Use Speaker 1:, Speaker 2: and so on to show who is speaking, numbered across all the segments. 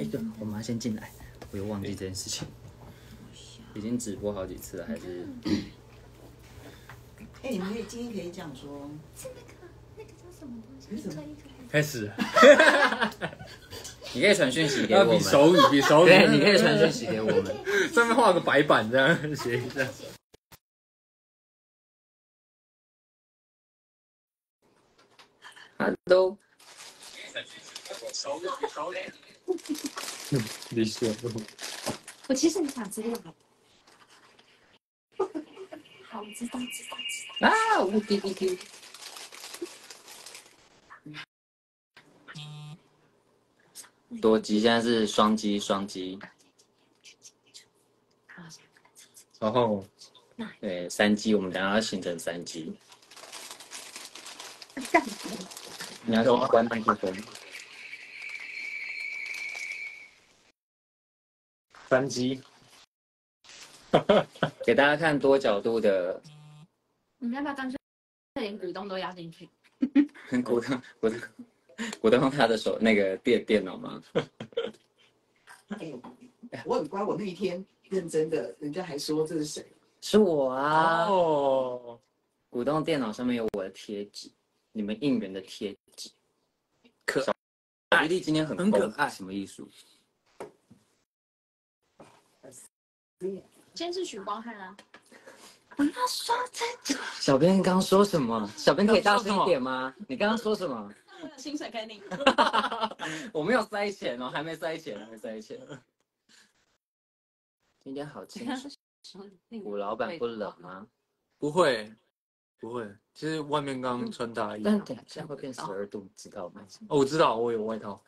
Speaker 1: 对，我们要先进来，我又忘记这件事情。已经直播好几次了，还是？
Speaker 2: 你们今天可以讲说，
Speaker 3: 是那个叫什么东西？一颗一颗。
Speaker 4: 开始。
Speaker 1: 你可以传讯息给我们。
Speaker 4: 比手语，比手语。
Speaker 1: 对，你可以传讯息给我们。
Speaker 4: 上面画个白板，这样写一下。
Speaker 1: Hello。
Speaker 4: 你说。
Speaker 3: 我其实很想知道。好，我知道。
Speaker 1: 啊，我滴滴滴。多机现在是双机。
Speaker 4: 然后，
Speaker 1: 对，3机，我们等下要形成3机。你要先关麦克风。
Speaker 4: 3机。
Speaker 1: 给大家看多角度的。
Speaker 3: 你要不要干脆连股东都压进去？
Speaker 1: 股东他的手那个电脑吗？
Speaker 2: 我很乖，我那一天认真的，人家还说这是谁？
Speaker 1: 是我啊！
Speaker 4: 哦，
Speaker 1: 股东电脑上面有我的贴纸，你们应援的贴纸，
Speaker 4: 可爱。
Speaker 1: 小弟今天很
Speaker 4: 可爱，
Speaker 1: 什么艺术？
Speaker 3: 今天是许光汉啊！我要说这个。
Speaker 1: 小编刚说什么？小编可以大声一点吗？你刚刚说什么？
Speaker 3: 薪水可以领。
Speaker 1: 我没有塞钱哦，还没塞钱。今天好清楚。古老板不冷吗？
Speaker 4: 不会。其实外面刚穿大衣，
Speaker 1: 但等一下会变12度，知道吗？
Speaker 4: 哦，我知道，我有外套。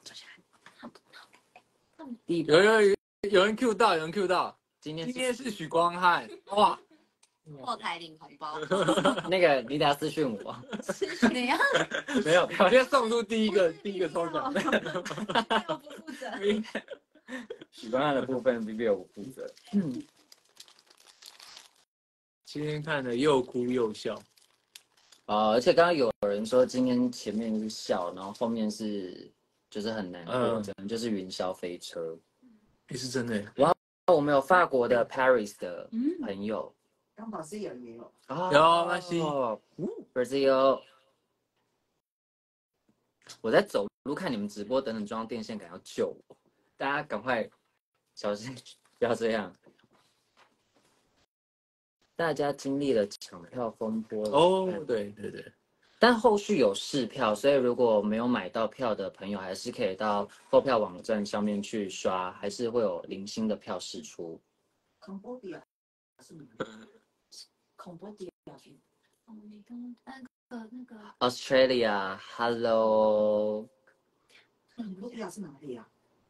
Speaker 4: 有人 Q 到，今天是许光汉，哇！
Speaker 3: 后台领红包。
Speaker 1: 那个你等下私讯我。
Speaker 3: 怎样？
Speaker 4: 没有，我先送出第一个抽奖。
Speaker 3: 我不负责。
Speaker 1: 许光汉的部分 Vivi 我负责。
Speaker 4: 今天看的又哭又笑。
Speaker 1: 而且刚刚有人说今天前面是笑，然后后面是就是很难过，可能就是云霄飞车。
Speaker 4: 也是真的。
Speaker 1: 哇，我们有法国的 Paris 的朋友。
Speaker 2: 刚把 C 也没有。
Speaker 4: 有那些。
Speaker 1: Brazil。我在走路看你们直播，等等中央电线杆要救我，大家赶快小心，不要这样。大家经历了抢票风波
Speaker 4: 哦，对。
Speaker 1: 但后续有试票，所以如果没有买到票的朋友，还是可以到购票网站上面去刷，还是会有零星的票释出。
Speaker 2: Cambodia 是哪里？Cambodia 是
Speaker 3: 那个
Speaker 1: Australia，Hello。
Speaker 2: Cambodia 是哪里啊？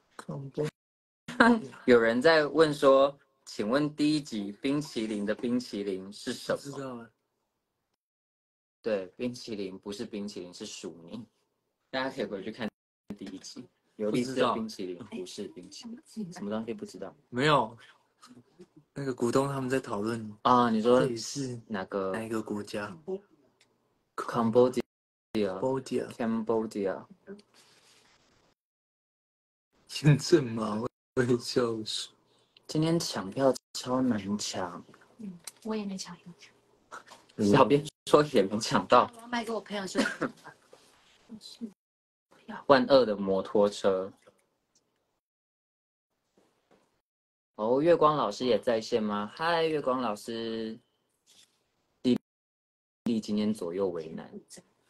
Speaker 1: 有人在问说，请问第一集冰淇淋的冰淇淋是什么？
Speaker 4: 知道了。
Speaker 1: 对，冰淇淋不是冰淇淋，是薯泥。大家可以回去看第一集。有荔枝的冰淇淋不是冰淇淋，什么东西不知道？
Speaker 4: 没有。那个股东他们在讨论
Speaker 1: 啊，你说
Speaker 4: 是
Speaker 1: 哪一
Speaker 4: 个国家
Speaker 1: ？Cambodia。
Speaker 4: 验证码会笑死。
Speaker 1: 今天抢票超难抢。
Speaker 3: 我也没抢到。
Speaker 1: 小编说也没抢到。
Speaker 3: 我要卖给我朋友说。
Speaker 1: 1.2的摩托车。哦，月光老师也在线吗？嗨，月光老师。弟弟今天左右为难。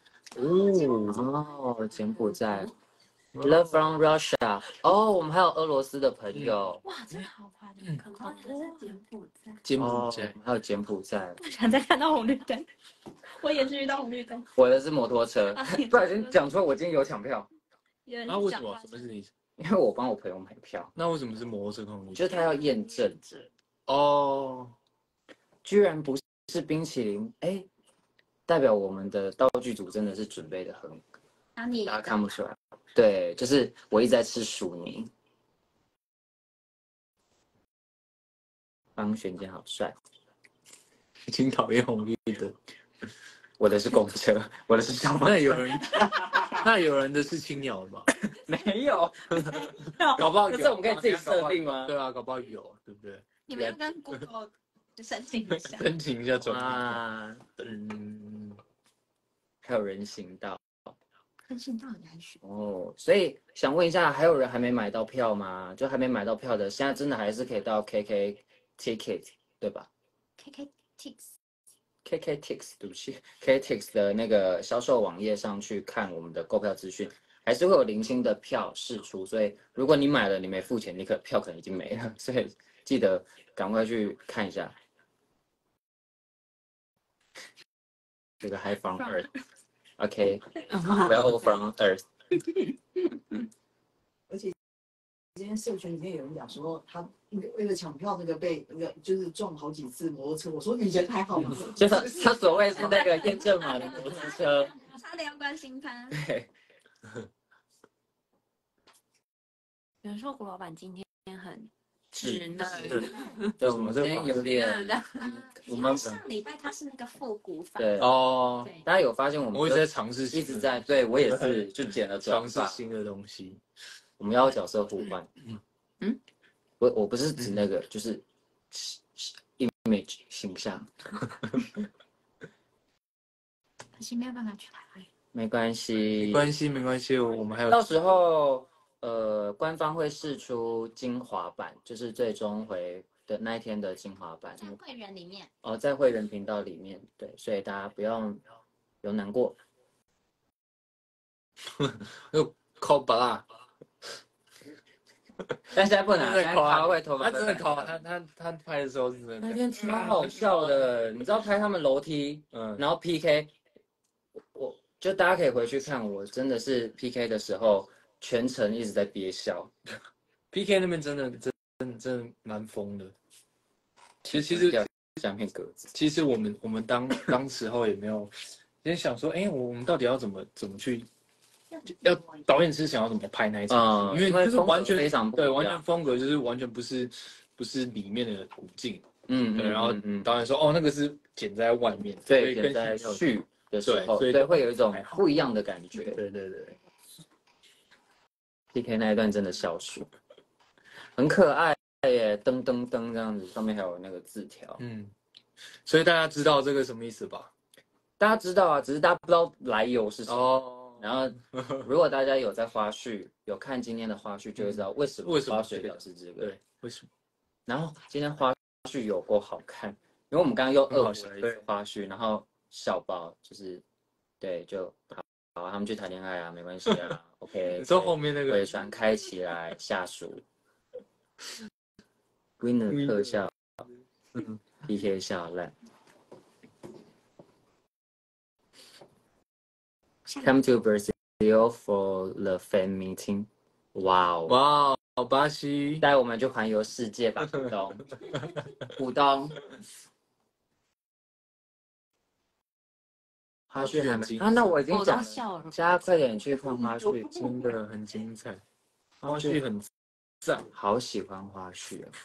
Speaker 1: 柬埔寨。Love from Russia。我们还有俄罗斯的朋友。
Speaker 3: 哇，真的好快的。
Speaker 4: 柬埔寨。
Speaker 1: 还有柬埔寨。
Speaker 3: 不想再看到红绿灯。我也是遇到红绿灯。
Speaker 1: 我的是摩托车。不小心讲出来，我今天有抢票。
Speaker 4: 那为什么？什么是你？
Speaker 1: 因为我帮我朋友买票。
Speaker 4: 那为什么是摩托车红绿灯？
Speaker 1: 就是他要验证。居然不是冰淇淋，代表我们的道具组真的是准备的很。大家看不出来。对，就是我一直在吃薯泥。方玄简好帅。
Speaker 4: 已经讨厌红绿灯。
Speaker 1: 我的是公车，我的是消防车。
Speaker 4: 那有人的是青鸟的吗？
Speaker 1: 没有，
Speaker 4: 搞不好有。
Speaker 1: 这是我们可以自己设定吗？
Speaker 4: 对啊，搞不好有，对不对？
Speaker 3: 你们要跟 Google 申请一下。
Speaker 4: 申请一下转
Speaker 1: 啊，还有人行道。
Speaker 3: 人行道也还选
Speaker 1: 哦，所以想问一下，还有人还没买到票吗？就还没买到票的，现在真的还是可以到 KK Ticket 对吧
Speaker 3: ？KK
Speaker 1: ？KK Tix 对不起，KK Tix 的那个销售网页上去看我们的购票资讯，还是会有零星的票释出。所以如果你买了你没付钱，票可能已经没了，所以记得赶快去看一下。这个 High from Earth。OK，Well from Earth。
Speaker 2: 而且今天社群里面有人讲说，他为了抢票，被就是撞好几次摩托车。我说你人还好吗？
Speaker 1: 就是他所谓是那个验证码的摩托车，
Speaker 3: 差点要关心他。
Speaker 1: 对。
Speaker 3: 有人说胡老板今天很稚嫩，
Speaker 1: 对，我们今天有点，我们
Speaker 3: 上礼拜他是那个复古发，
Speaker 1: 对
Speaker 4: 哦，
Speaker 1: 大家有发现我们
Speaker 4: 我一直在尝试，
Speaker 1: 一直在，对我也是，就剪了
Speaker 4: 尝试新的东西。
Speaker 1: 我们要角色互换。我不是指那个，就是 image 形象。
Speaker 3: 可惜没有办法去台湾。
Speaker 1: 没关系，
Speaker 4: 没关系，我们还有
Speaker 1: 到时候官方会释出精华版，就是最终回的那一天的精华版，
Speaker 3: 在会员里面
Speaker 1: 哦，在会员频道里面，对，所以大家不用有难过。
Speaker 4: 又抠巴拉，
Speaker 1: 但现在不能，他会头发，
Speaker 4: 他真的抠，他拍的时候是真的。
Speaker 1: 那天超好笑的，你知道拍他们楼梯，然后 PK， 我就大家可以回去看，我真的是 PK 的时候全程一直在憋笑。
Speaker 4: PK 那边真的蛮疯的。其实
Speaker 1: 像片格子。
Speaker 4: 其实我们当时候也没有，先想说，我们到底要怎么去，要导演是想要怎么拍那一场，因为就是完全
Speaker 1: 非常
Speaker 4: 对，完全风格就是完全不是里面的古镜，对，然后导演说，那个是剪在外面，
Speaker 1: 对，剪在续的时候，所以会有一种不一样的感觉。
Speaker 4: 对。
Speaker 1: PK 那一段真的笑死，很可爱耶，噔噔噔这样子，上面还有那个字条。
Speaker 4: 所以大家知道这个什么意思吧？
Speaker 1: 大家知道啊，只是大家不知道来由是什么。然后，如果大家有在花絮，有看今天的花絮，就会知道为什么花絮表示这个。
Speaker 4: 对，为什么？
Speaker 1: 然后今天花絮有够好看，因为我们刚刚用2回花絮，然后小包就是对，就好，他们去谈恋爱啊，没关系啊，OK。
Speaker 4: 你说后面那个
Speaker 1: 尾船开起来，下属 ，Winner 特效，PK 笑烂。Come to Brazil for the fan meeting. 哇，
Speaker 4: 巴西
Speaker 1: 带我们去环游世界吧，股东。花絮还没那我已经讲了，大家快点去看花絮，
Speaker 4: 真的很精彩，花絮很赞，
Speaker 1: 好喜欢花絮啊。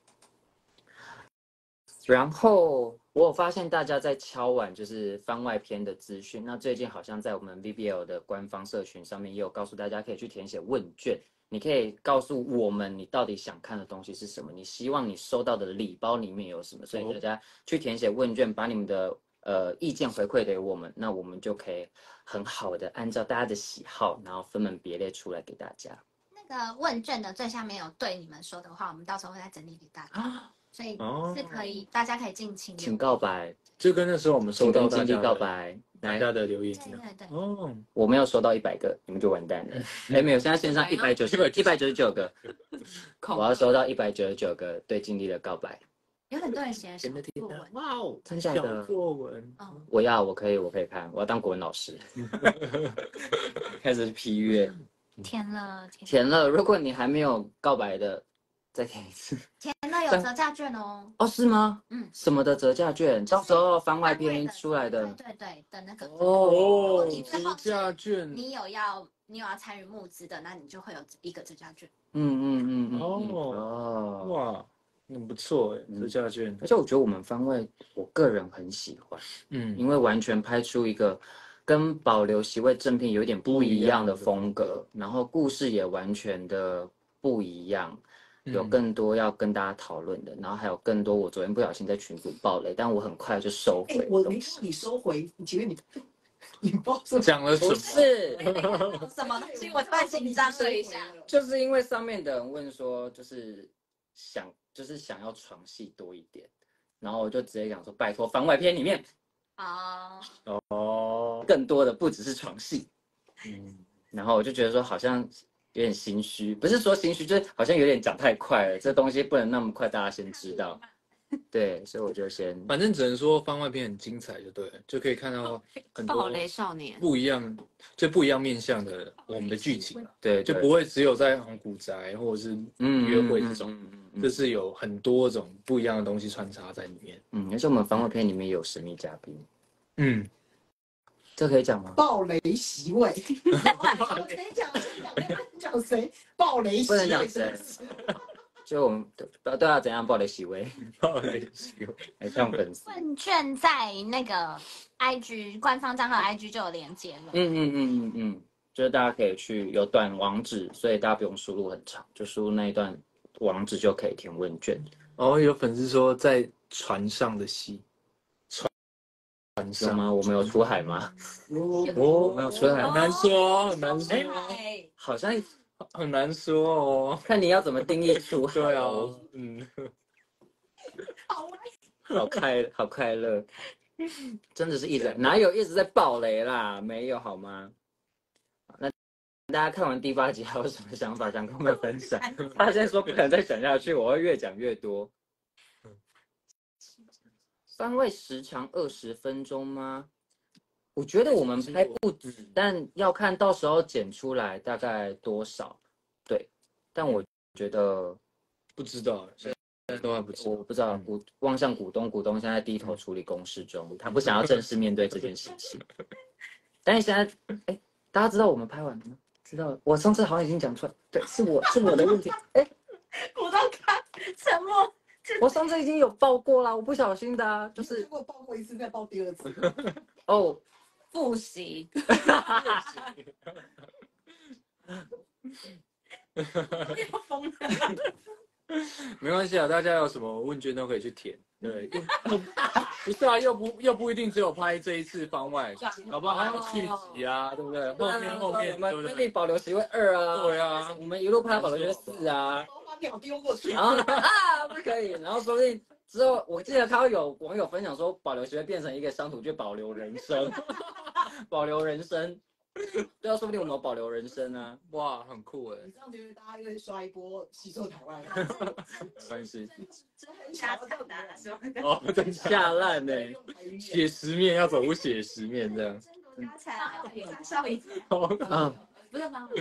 Speaker 1: 然后我有发现大家在敲碗就是番外篇的资讯，那最近好像在我们 VBL 的官方社群上面也有告诉大家可以去填写问卷，你可以告诉我们你到底想看的东西是什么，你希望你收到的礼包里面有什么，所以大家去填写问卷，把你们的意见回馈给我们，那我们就可以很好的按照大家的喜好，然后分门别类出来给大家。
Speaker 3: 那个问卷的最下面有对你们说的话，我们到时候会再整理给大家。所以是可以，大家可以尽情
Speaker 1: 请告白，
Speaker 4: 就跟那时候我们收到
Speaker 1: 大家告白，
Speaker 4: 大家的留言。
Speaker 3: 对。
Speaker 1: 我没有收到100个，你们就完蛋了。没有，现在线上199个，我要收到199个对经历的告白。
Speaker 3: 有很多人写小作文，
Speaker 4: 哇哦，
Speaker 1: 真假的
Speaker 4: 作文，
Speaker 1: 我可以看，我要当国文老师。开始批阅，
Speaker 3: 填
Speaker 1: 了。如果你还没有告白的，再填一次。
Speaker 3: 填了有折价券哦。
Speaker 1: 哦，是吗？什么的折价券？到时候番外篇出来的。
Speaker 3: 对的那个。
Speaker 4: 折价券。
Speaker 3: 你有要参与募资的，那你就会有一个折价券。
Speaker 1: 哇。
Speaker 4: 很不错哎，折价券。
Speaker 1: 而且我觉得我们番外，我个人很喜欢，因为完全拍出一个跟保留席位正片有点不一样的风格，然后故事也完全的不一样，有更多要跟大家讨论的，然后还有更多我昨天不小心在群组爆雷，但我很快就收回。
Speaker 2: 我没看你收回，你前面你爆什么？
Speaker 4: 讲了什么？
Speaker 1: 不是
Speaker 3: 什么东西？我突然紧张了一下。
Speaker 1: 就是因为上面的人问说，就是想要床戏多一点，然后我就直接讲说，拜托番外篇里面更多的不只是床戏，然后我就觉得说好像有点心虚，不是说心虚，就是好像有点讲太快了，这东西不能那么快大家先知道。对，所以我就先，
Speaker 4: 反正只能说番外篇很精彩，就对了，就可以看到很多
Speaker 5: 暴雷少年
Speaker 4: 不一样面向的我们的剧情，
Speaker 1: 对，
Speaker 4: 就不会只有在古宅或者是约会这种，就是有很多种不一样的东西穿插在里面。
Speaker 1: 而且我们番外篇里面有神秘嘉宾，这可以讲吗？
Speaker 2: 暴雷席位，我可以讲谁？暴雷席位
Speaker 1: 不能讲谁。就我们都要怎样暴雷席位？
Speaker 4: 暴雷席位，
Speaker 1: 还像粉丝。
Speaker 3: 问卷在那个 IG 官方账号 IG 就有连接了。
Speaker 1: 就是大家可以去有短网址，所以大家不用输入很长，就输入那一段网址就可以填问卷。
Speaker 4: 有粉丝说在船上的戏，船上
Speaker 1: 吗？我们有出海吗？
Speaker 2: 我
Speaker 1: 没有出海，
Speaker 4: 很难说，很难说，
Speaker 1: 好像
Speaker 4: 很难说哦。
Speaker 1: 看你要怎么定义出海。
Speaker 4: 对啊，
Speaker 1: 好快乐，真的是哪有一直在爆雷啦？没有好吗？那大家看完第8集还有什么想法想跟我们分享？他现在说不可能再讲下去，我会越讲越多。番外时长20分钟吗？我觉得我们拍不止，但要看到时候剪出来大概多少。对，但我觉得
Speaker 4: 不知道，现在都还不知道。
Speaker 1: 我不知道，望向股东现在低头处理公事中，他不想要正式面对这件事情。但是现在，大家知道我们拍完了吗？知道了，我上次好像已经讲出来，对，是我的问题。
Speaker 3: 股东看沉默。
Speaker 1: 我上次已经有报过啦，我不小心的啊，就是
Speaker 2: 如果报过一次，再报第2次。
Speaker 5: 复习。
Speaker 3: 疯了。
Speaker 4: 没关系啊，大家有什么问卷都可以去填。对，不是啊，又不一定只有拍这一次番外，搞不好还有续集啊，对不对？后面
Speaker 1: 我们可以保留席位2啊。
Speaker 4: 对啊，
Speaker 1: 我们一路拍保留席位4啊。
Speaker 2: 把鸟丢过去。
Speaker 1: 然后不可以，然后说不定之后，我记得看到有网友分享说，保留席位变成一个乡土剧，保留人生，保留人生。对啊，说不定我们有保留人生啊！
Speaker 4: 哇，很酷哎！
Speaker 2: 你这样觉得大家就会刷一波吸收台湾？
Speaker 1: 关系。
Speaker 3: 下烂的。
Speaker 1: 真下烂呢！
Speaker 4: 写实面要走出写实面这样。
Speaker 3: 笑一次。不是番外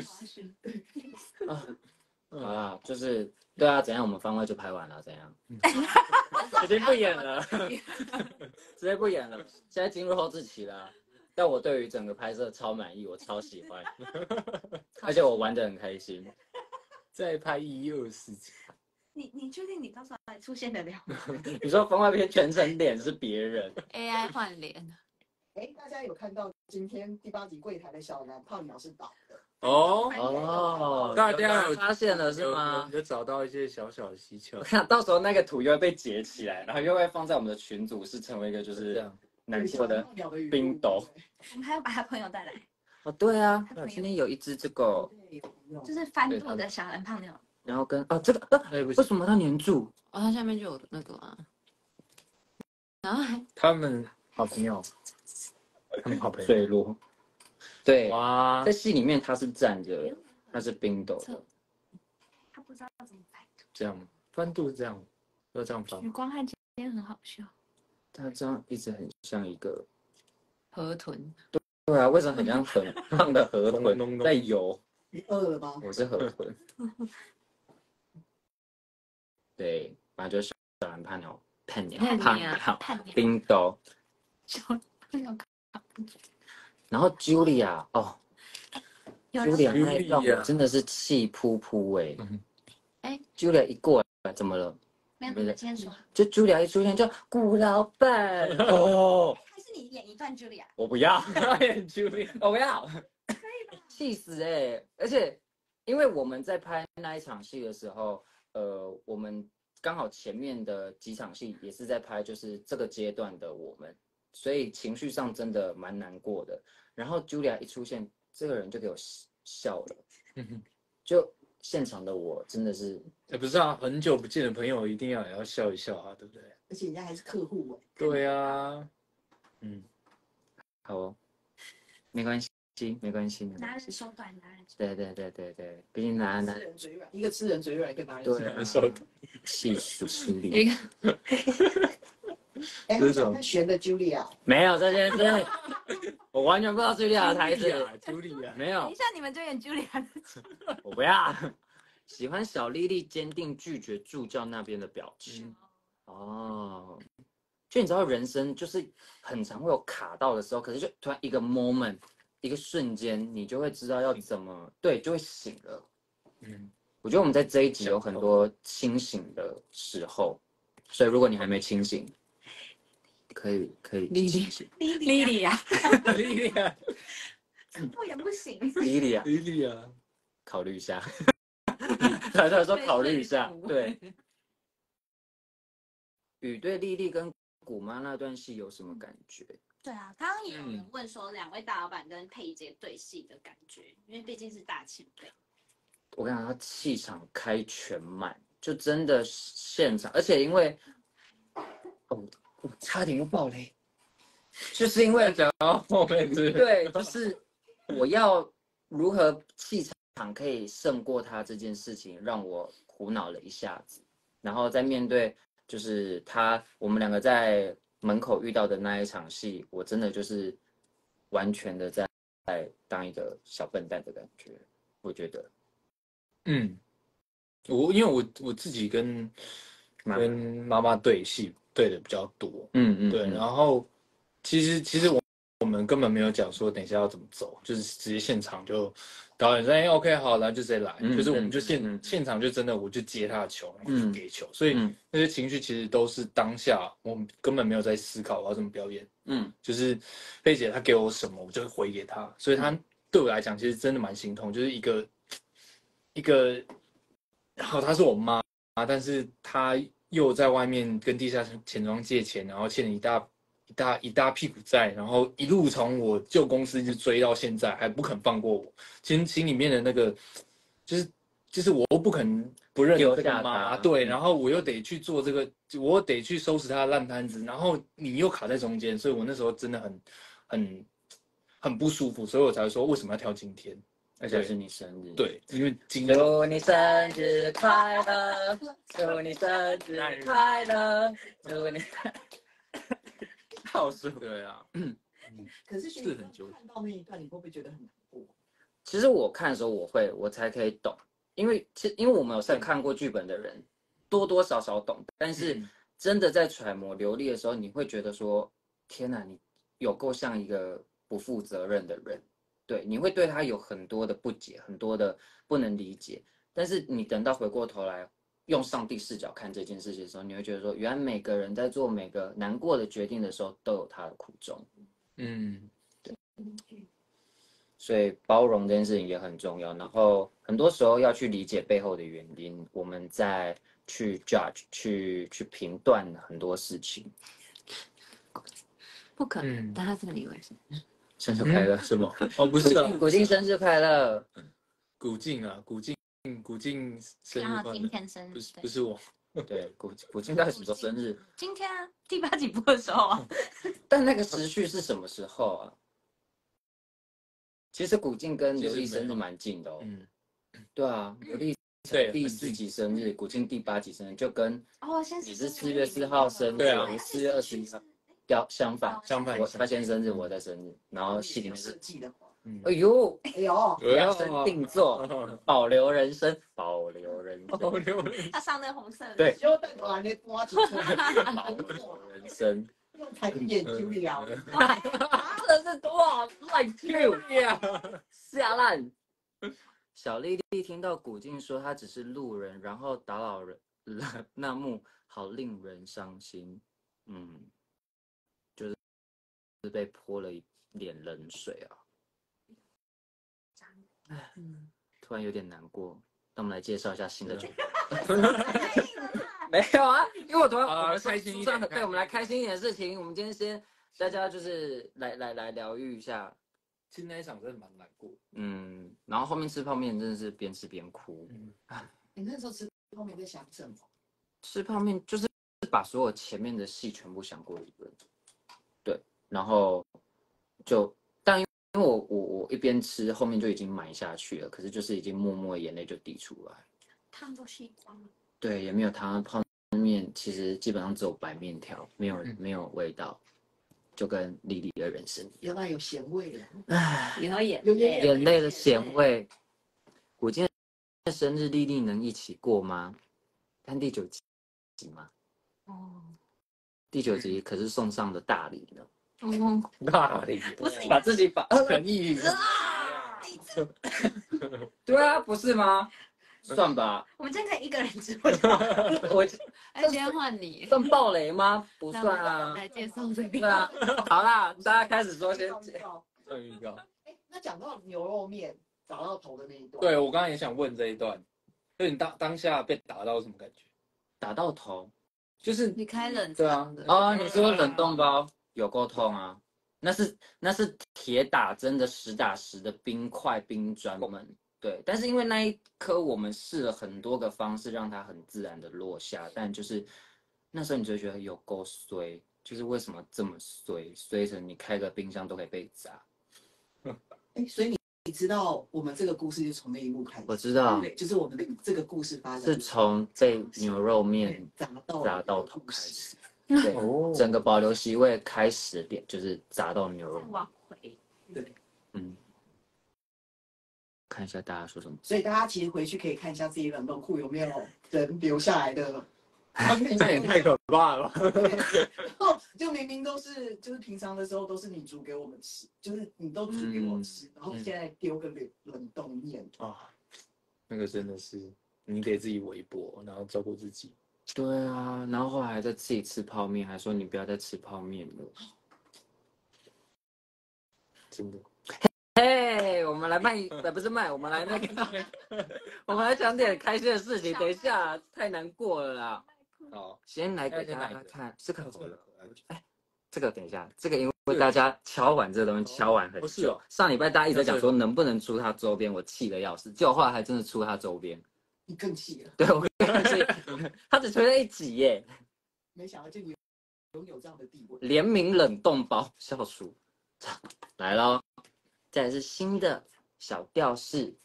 Speaker 1: 好啦，就是对啊，怎样我们番外就拍完了，怎样？决定不演了，直接不演了，现在进入后置期了。但我对于整个拍摄超满意，我超喜欢，而且我玩得很开心。
Speaker 4: 再拍1、2、4集。
Speaker 3: 你确定你到时候还出现得了？
Speaker 1: 你说番外篇全程脸是别人
Speaker 5: AI 换脸。
Speaker 2: 大家有看到今天第8集柜台的小男胖鸟是倒的？
Speaker 1: 大
Speaker 4: 家有
Speaker 1: 发现了是吗？
Speaker 4: 有找到一些小小的蹊跷。
Speaker 1: 看到时候那个图又会被截起来，然后又会放在我们的群组，是成为一个就是难过的冰斗。
Speaker 3: 我们还要把他朋友带来。
Speaker 1: 对啊，今天有一只这个，
Speaker 3: 就是翻肚的小蓝胖鸟。
Speaker 1: 然后跟这个为什么它粘住？
Speaker 5: 它下面就有那个啊。然后
Speaker 4: 他们好朋友，
Speaker 1: 水路。对，
Speaker 4: 哇，
Speaker 1: 在戏里面它是站着，它是冰斗的。
Speaker 3: 他不知道怎么翻。
Speaker 4: 这样翻肚是这样，要这样翻。
Speaker 5: 许光汉今天很好笑。
Speaker 1: 他这样一直很像一个
Speaker 5: 河豚。
Speaker 1: 对啊，为什么很像很胖的河豚在游？
Speaker 2: 你饿了吗？
Speaker 1: 我是河豚。对，反正就是小蓝胖鸟、胖鸟、冰斗。
Speaker 5: 小朋友
Speaker 1: 然后 Julia ，Julia 让我真的是气噗噗Julia 一过来怎么了？
Speaker 3: 没有，你们先说。
Speaker 1: 就 Julia 一出现就顾老板哦，
Speaker 3: 还是你演一段 Julia？
Speaker 1: 我不要
Speaker 4: 演 Julia，
Speaker 1: 我不要，气死而且因为我们在拍那一场戏的时候，我们刚好前面的几场戏也是在拍就是这个阶段的我们，所以情绪上真的蛮难过的。然后 Julia 一出现，这个人就给我笑了，就现场的我真的是，
Speaker 4: 不是啊，很久不见的朋友一定也要笑一笑啊，对不对？
Speaker 2: 而且人家还是客户
Speaker 4: 对啊，
Speaker 1: 好哦，没关系，没关系，
Speaker 3: 拿人手短，拿人手
Speaker 1: 对，毕竟拿
Speaker 2: 吃人嘴软，一个吃人嘴软，一个拿人
Speaker 1: 对
Speaker 2: 软。
Speaker 4: 手短，
Speaker 1: 气死心里。
Speaker 5: 一个
Speaker 2: 哎，我想看玄的 Julia，
Speaker 1: 没有这件事，我完全不知道 Julia 的台词，
Speaker 4: Julia，
Speaker 1: 没有
Speaker 3: 等一，下你们就演 Julia。
Speaker 1: 我不要。喜欢小莉莉坚定拒绝助教那边的表情。哦，就你知道人生就是很常会有卡到的时候，可是就突然一个 moment， 一个瞬间，你就会知道要怎么对，就会醒了。我觉得我们在这一集有很多清醒的时候，所以如果你还没清醒，可以清醒。
Speaker 3: Lily 啊，
Speaker 4: Julia，
Speaker 3: 不演不行。
Speaker 4: Julia，
Speaker 1: 考虑一下。他说考虑一下，对。雨对莉莉跟古妈那段戏有什么感觉？
Speaker 3: 对啊，刚刚也有人问说两位大老板跟佩姐对戏的感觉，因为毕竟是大前辈。
Speaker 1: 我跟你讲，他气场开全满，就真的现场，而且因为，我差点又爆雷，就是因为
Speaker 4: 讲到后面是，
Speaker 1: 对，就是我要如何气场可以胜过他这件事情，让我苦恼了一下子。然后在面对就是我们两个在门口遇到的那一场戏，我真的就是完全的在当一个小笨蛋的感觉，我觉得。
Speaker 4: 因为我自己跟妈妈对戏对的比较多，对，然后其实我们根本没有讲说等一下要怎么走，就是直接现场就导演说OK 好了就直接来，就是我们就现场就真的我就接他的球，然后就给球，所以那些情绪其实都是当下我们根本没有在思考我要怎么表演，就是佩姐她给我什么我就会回给她，所以她对我来讲其实真的蛮心痛，就是一个，然后她是我妈，但是她又在外面跟地下钱庄借钱，然后欠了一大屁股债，然后一路从我旧公司一直追到现在，还不肯放过我。其实心里面的那个，就是我不肯不认这个妈，对，然后我又得去做这个，我得去收拾她的烂摊子，然后你又卡在中间，所以我那时候真的很不舒服，所以我才说为什么要挑今天。
Speaker 1: 而且是你生日，
Speaker 4: 对，因为今天
Speaker 1: 祝你生日快乐，祝你生日快乐，祝你好舒服。
Speaker 4: 对啊，
Speaker 2: 可是
Speaker 4: 是很久
Speaker 2: 看到那一段，你会不会觉得很难过？
Speaker 1: 其实我看的时候我才可以懂，因为我们有在看过剧本的人，多多少少懂，但是真的在揣摩流利的时候，你会觉得说，天哪，你有够像一个不负责任的人。对，你会对他有很多的不解，很多的不能理解，但是你等到回过头来用上帝视角看这件事情的时候，你会觉得说，原来每个人在做每个难过的决定的时候都有他的苦衷。对，所以包容这件事情也很重要，然后很多时候要去理解背后的原因，我们再去 judge 去评断很多事情。
Speaker 5: 不可能，但他这个以为是。
Speaker 1: 生日快乐，
Speaker 4: 是吗？哦，不是啊，
Speaker 1: 古静生日快乐。
Speaker 4: 古静生日快乐。
Speaker 3: 今天生日，
Speaker 4: 不是我。
Speaker 1: 对，古静到底什么时候生日？
Speaker 3: 今天啊，第8集播的时候啊。
Speaker 1: 但那个时序是什么时候啊？其实古静跟刘丽生日蛮近的哦。对啊，刘丽第4集生日，古静第8集生日，就跟你是4月4号生日，我4月21号。相反，他先生日，我在生日，然后系列是，哎呦，量身定做，保留人生，他
Speaker 3: 上那个红色的，
Speaker 1: 对，
Speaker 2: 保留
Speaker 1: 人生，
Speaker 2: 才演 Julia，
Speaker 1: 真的是哇，like you， 下烂。小丽丽听到古静说她只是路人，然后打扰了，那幕好令人伤心。就是被泼了一脸冷水啊。突然有点难过。那我们来介绍一下新的主角。没有啊，因为我突然我们
Speaker 4: 开心一点，
Speaker 1: 对，我们来开心一点的事情。我们今天先大家就是来疗愈一下。
Speaker 4: 其实那一场真的蛮难过。
Speaker 1: 然后后面吃泡面真的是边吃边哭。
Speaker 2: 你那时候吃泡面在想什么？
Speaker 1: 吃泡面就是把所有前面的戏全部想过一轮。对，然后但因为我一边吃，后面就已经埋下去了，可是就是已经默默眼泪就滴出来。
Speaker 3: 汤都吸光了。
Speaker 1: 对，也没有汤，泡面其实基本上只有白面条，没有味道，就跟莉莉的人生一样。
Speaker 2: 原来有咸味了，
Speaker 5: 有
Speaker 1: 眼泪的咸味。我今天的生日，莉莉能一起过吗？看第9集吗？第9集可是送上的大礼呢。
Speaker 4: 大礼
Speaker 5: 不是
Speaker 1: 把自己
Speaker 4: 诚意。
Speaker 1: 对啊，不是吗？算吧。
Speaker 3: 我们真可以一个人直播。
Speaker 1: 我
Speaker 5: 今天换你，
Speaker 1: 算暴雷吗？不算啊。
Speaker 5: 来介绍这个。
Speaker 1: 对啊，好啦，大家开始说先。
Speaker 4: 算预告。
Speaker 2: 那讲到牛肉面打到头的那一段，
Speaker 4: 对，我刚刚也想问这一段，就你当下被打到什么感觉？
Speaker 1: 打到头，
Speaker 4: 就是
Speaker 5: 你开冷
Speaker 1: 对啊
Speaker 5: 藏的。
Speaker 1: 你说冷冻包有够痛啊？那是铁打针的实打实的冰块冰砖们。对，但是因为那一颗我们试了很多个方式让它很自然的落下，但就是那时候你就觉得有够衰，就是为什么这么衰成你开个冰箱都可以被砸。
Speaker 2: 所以你知道我们这个故事是从那一幕开始？
Speaker 1: 我知道，
Speaker 2: 对，就是我们的这个故事发生
Speaker 1: 是从被牛肉面砸到头开始。对，整个保留席位开始的点就是砸到牛肉面。
Speaker 3: 往回。
Speaker 2: 对，
Speaker 1: 看一下大家说什么。
Speaker 2: 所以大家其实回去可以看一下自己冷冻库有没有人留下来的。
Speaker 4: 这也太可怕了吧！
Speaker 2: 然后就明明都是，就是平常的时候都是你煮给我们吃，就是你都煮给我吃，然后现在丢个冷冻面
Speaker 4: 那个真的是你得自己微波，然后照顾自己。
Speaker 1: 对啊，然后后来还在自己吃泡面，还说你不要再吃泡面了。
Speaker 4: 真的。
Speaker 1: 嘿，我们来不是卖，我们来我们来讲点开心的事情。等一下，太难过了啦。
Speaker 4: 好，
Speaker 1: 先来给大家看这个。这个等一下，这个因为大家敲碗这个东西敲碗很久，上礼拜大家一直在讲说能不能出它周边，我气得要死，结果后来还真的出它周边。
Speaker 2: 你更气了。
Speaker 1: 对，我更气，他只吹了1集耶。
Speaker 2: 没想到就拥有这样的地位。
Speaker 1: 联名冷冻包笑鼠来咯，再来是新的小吊饰，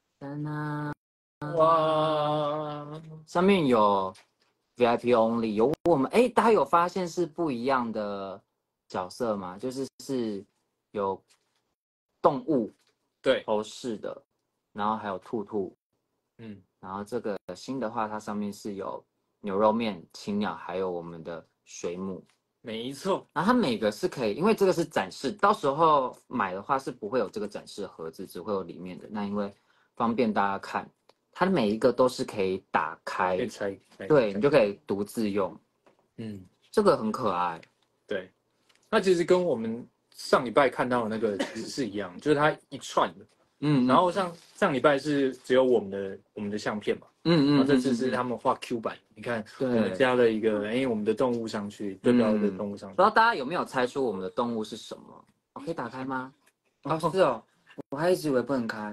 Speaker 1: 哇，上面有 VIP only， 有我们大家有发现是不一样的角色吗？就是有动物
Speaker 4: 对
Speaker 1: 头饰的，然后还有兔，然后这个新的话，它上面是有牛肉面、青鸟，还有我们的水母。
Speaker 4: 没错。
Speaker 1: 然后它每个是可以，因为这个是展示，到时候买的话是不会有这个展示盒子，只会有里面的。那因为方便大家看，它的每一个都是可以打开，对，你就可以独自用。这个很可爱。
Speaker 4: 对，那其实跟我们上礼拜看到的那个其实是一样，就是它一串的。然后上礼拜是只有我们的相片嘛，然后这次是他们画 Q 版，你看我们加了一个我们的动物上去，对标的动物上去。
Speaker 1: 不知道大家有没有猜出我们的动物是什么？可以打开吗？是哦，我还一直以为不能开。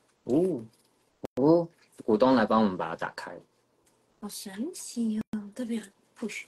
Speaker 1: 股东来帮我们把它打开。
Speaker 3: 好神奇哦！这边 push。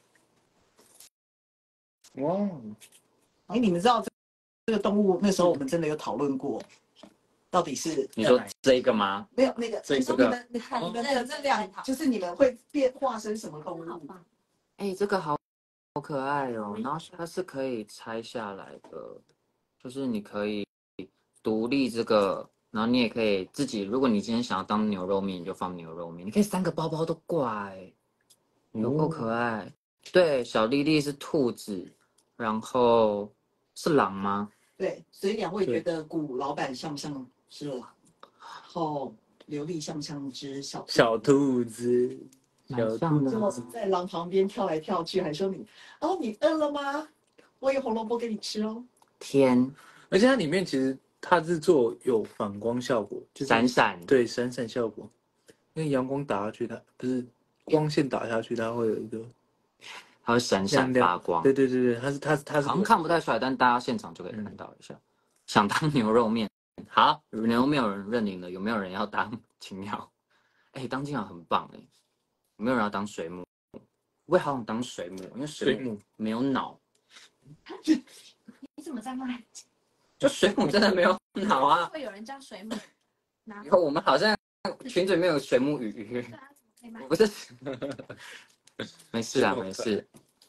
Speaker 4: 哇，
Speaker 2: 你们知道这个动物那时候我们真的有讨论过。到底是
Speaker 1: 你说这个吗？
Speaker 2: 没有那个，
Speaker 1: 这个
Speaker 2: 你们这两就是你们会化身什么动物？
Speaker 1: 这个好可爱哦，然后它是可以拆下来的，就是你可以独立这个，然后你也可以自己，如果你今天想要当牛肉面，你就放牛肉面，你可以3个包包都挂有够可爱。对，小莉莉是兔子，然后是狼吗？
Speaker 2: 对，所以2位觉得古老板像不像是狼？然后刘丽像不像只小
Speaker 4: 兔子？
Speaker 1: 蛮像的
Speaker 2: 就在狼旁边跳来跳去，还说你饿了吗？我有红萝卜给你吃哦。
Speaker 1: 天，
Speaker 4: 而且它里面其实它是做有反光效果，就是
Speaker 1: 闪闪，
Speaker 4: 对闪闪效果，因为阳光打下去，它不是光线打下去，它会有一个
Speaker 1: 它会闪闪发光。
Speaker 4: 对对对对，它是
Speaker 1: 好像看不太出来，但大家现场就可以看到一下。想当牛肉面，好，牛肉面有人认领了，有没有人要当青鸟？哎，当青鸟很棒哎，有没有人要当水母？我也好想当水母，因为水母没有脑。
Speaker 3: 你怎么在骂？
Speaker 1: 就水母真的没有脑啊！
Speaker 3: 会有人叫水母？
Speaker 1: 以后我们好像群里面有水母鱼。
Speaker 3: 对啊，怎么可以骂？
Speaker 1: 不是，没事啦，没事。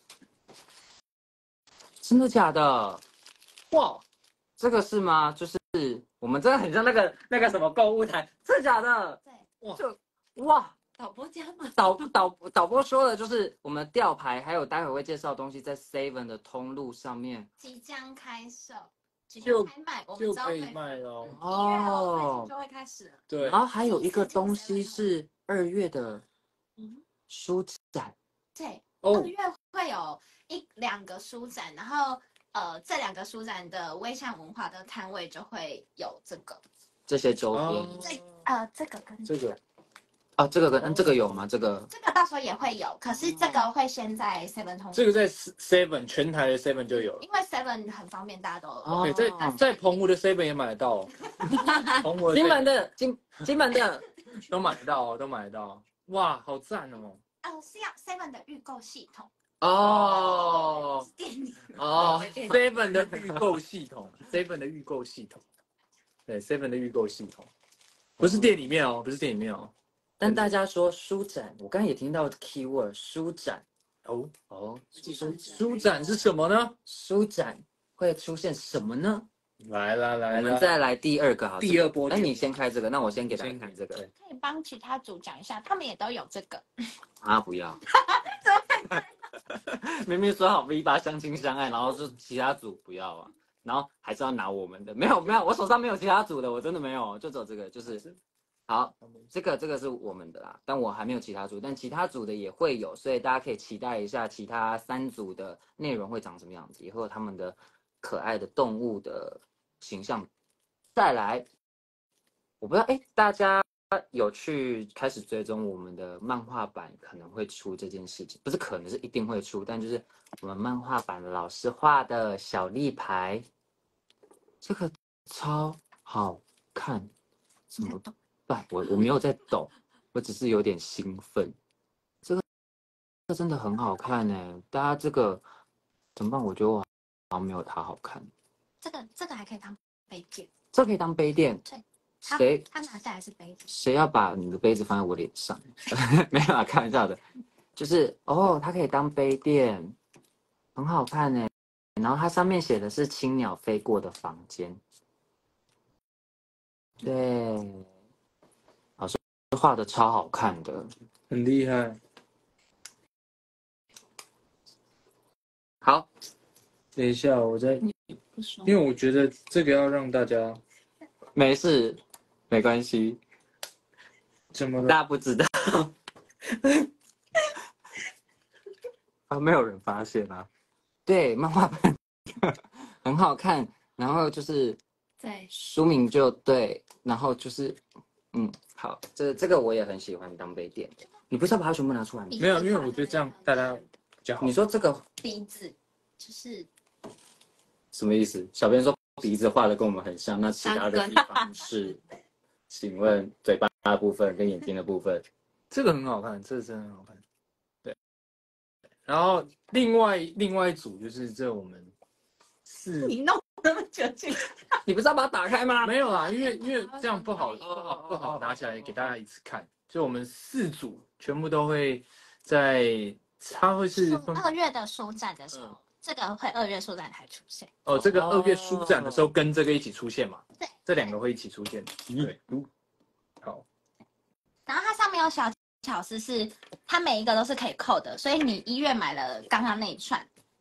Speaker 1: 真的假的？哇，这个是吗？就是我们真的很像那个什么购物台，真的假的？
Speaker 3: 对，
Speaker 1: 哇，就哇。
Speaker 3: 导播家吗？
Speaker 1: 导播说的就是我们吊牌，还有待会会介绍的东西，在 Seven 的通路上面
Speaker 3: 即将开售，即
Speaker 4: 就
Speaker 3: 将开卖，我们
Speaker 4: 就
Speaker 3: 之后
Speaker 4: 可以卖咯。
Speaker 3: 1月后就会开始了。
Speaker 4: 对，
Speaker 1: 然后还有一个东西是2月的书展，
Speaker 3: 对
Speaker 4: 哦
Speaker 3: ，2月会有2个书展，然后这2个书展的微象文化的摊位就会有
Speaker 1: 这些周边。
Speaker 3: 这个跟
Speaker 4: 这个
Speaker 1: 啊，这个跟这个有吗？这个
Speaker 3: 到时候也会有，可是这个会先在 Seven 通。
Speaker 4: 这个在 Seven 全台的 Seven 就有了。
Speaker 3: 因为 Seven 很方便，大家都
Speaker 1: 哦
Speaker 4: 对，在澎湖的 Seven 也买得到哦，澎湖的
Speaker 1: 金
Speaker 4: 7-Eleven
Speaker 1: 门的金门的
Speaker 4: 都买得到哦，都买得到。哇，好赞哦！
Speaker 3: 是要 Seven 的预购系统
Speaker 1: 哦
Speaker 3: 店里
Speaker 1: 哦，
Speaker 4: Seven 的预购系统，Seven 的预购系统，对 Seven 的预购系统，不是店里面哦，不是店里面哦。
Speaker 1: 但大家说书展，我刚刚也听到 keyword 书展
Speaker 4: 哦，
Speaker 1: 书
Speaker 4: 展是什么呢？
Speaker 1: 书展会出现什么呢？
Speaker 4: 来啦来啦，
Speaker 1: 我们再来第2个好，
Speaker 4: 第2波。
Speaker 1: 哎，你先开这个，那我先给大家看这个。
Speaker 3: 可以帮其他组讲一下，他们也都有这个。
Speaker 1: 啊，不要！明明说好 V8相亲相爱，然后是其他组不要啊，然后还是要拿我们的，没有，我手上没有其他组的，我真的没有，就只有这个，就是好，这个是我们的啦，但我还没有其他组，但其他组的也会有，所以大家可以期待一下其他3组的内容会长什么样子，以后他们的可爱的动物的形象。再来，我不知道，哎，大家有去开始追踪我们的漫画版可能会出这件事情，不是可能是一定会出，但就是我们漫画版老师画的小立牌，这个超好看，怎么办？我没有在抖，我只是有点兴奋。这真的很好看哎，大家这个怎么办？我觉得我好像没有它好看。
Speaker 3: 这个还可以当杯垫，
Speaker 1: 这可以当杯垫。
Speaker 3: 对，他拿下来是杯子。
Speaker 1: 谁要把你的杯子放在我脸上？没有啊，开玩笑的。就是哦，它可以当杯垫，很好看哎。然后它上面写的是青鸟飞过的房间。对，老师画的超好看的，
Speaker 4: 很厉害。
Speaker 1: 好，
Speaker 4: 等一下，我再，因为我觉得这个要让大家
Speaker 1: 没事，没关系，
Speaker 4: 怎么了？
Speaker 1: 大家不知道啊，没有人发现啊。对，漫画版很好看，然后就是
Speaker 3: 对，
Speaker 1: 书名就对，然后就是好，这个我也很喜欢当杯垫。你不是要把它全部拿出来吗？
Speaker 4: 没有，因为我觉得这样大家比较好。
Speaker 1: 你说这个
Speaker 3: 鼻子就是
Speaker 1: 什么意思？小编说鼻子画的跟我们很像，那其他的地方是？请问嘴巴的部分跟眼睛的部分？
Speaker 4: 这个很好看，这个真的很好看。对，然后另外一组就是这我们
Speaker 2: 你弄那么久
Speaker 1: 你不是要把它打开吗？
Speaker 4: 没有啦，因为这样不好拿起来给大家一次看。就我们4组全部都会在，它会是
Speaker 3: 2月的书展的时候，这个会2月书展才出现。
Speaker 4: 哦，这个2月书展的时候跟这个一起出现嘛？
Speaker 3: 对，
Speaker 4: 这2个会一起出现。对，好。
Speaker 3: 然后它上面有小巧思是，它每一个都是可以扣的，所以你1月买了刚刚那一串，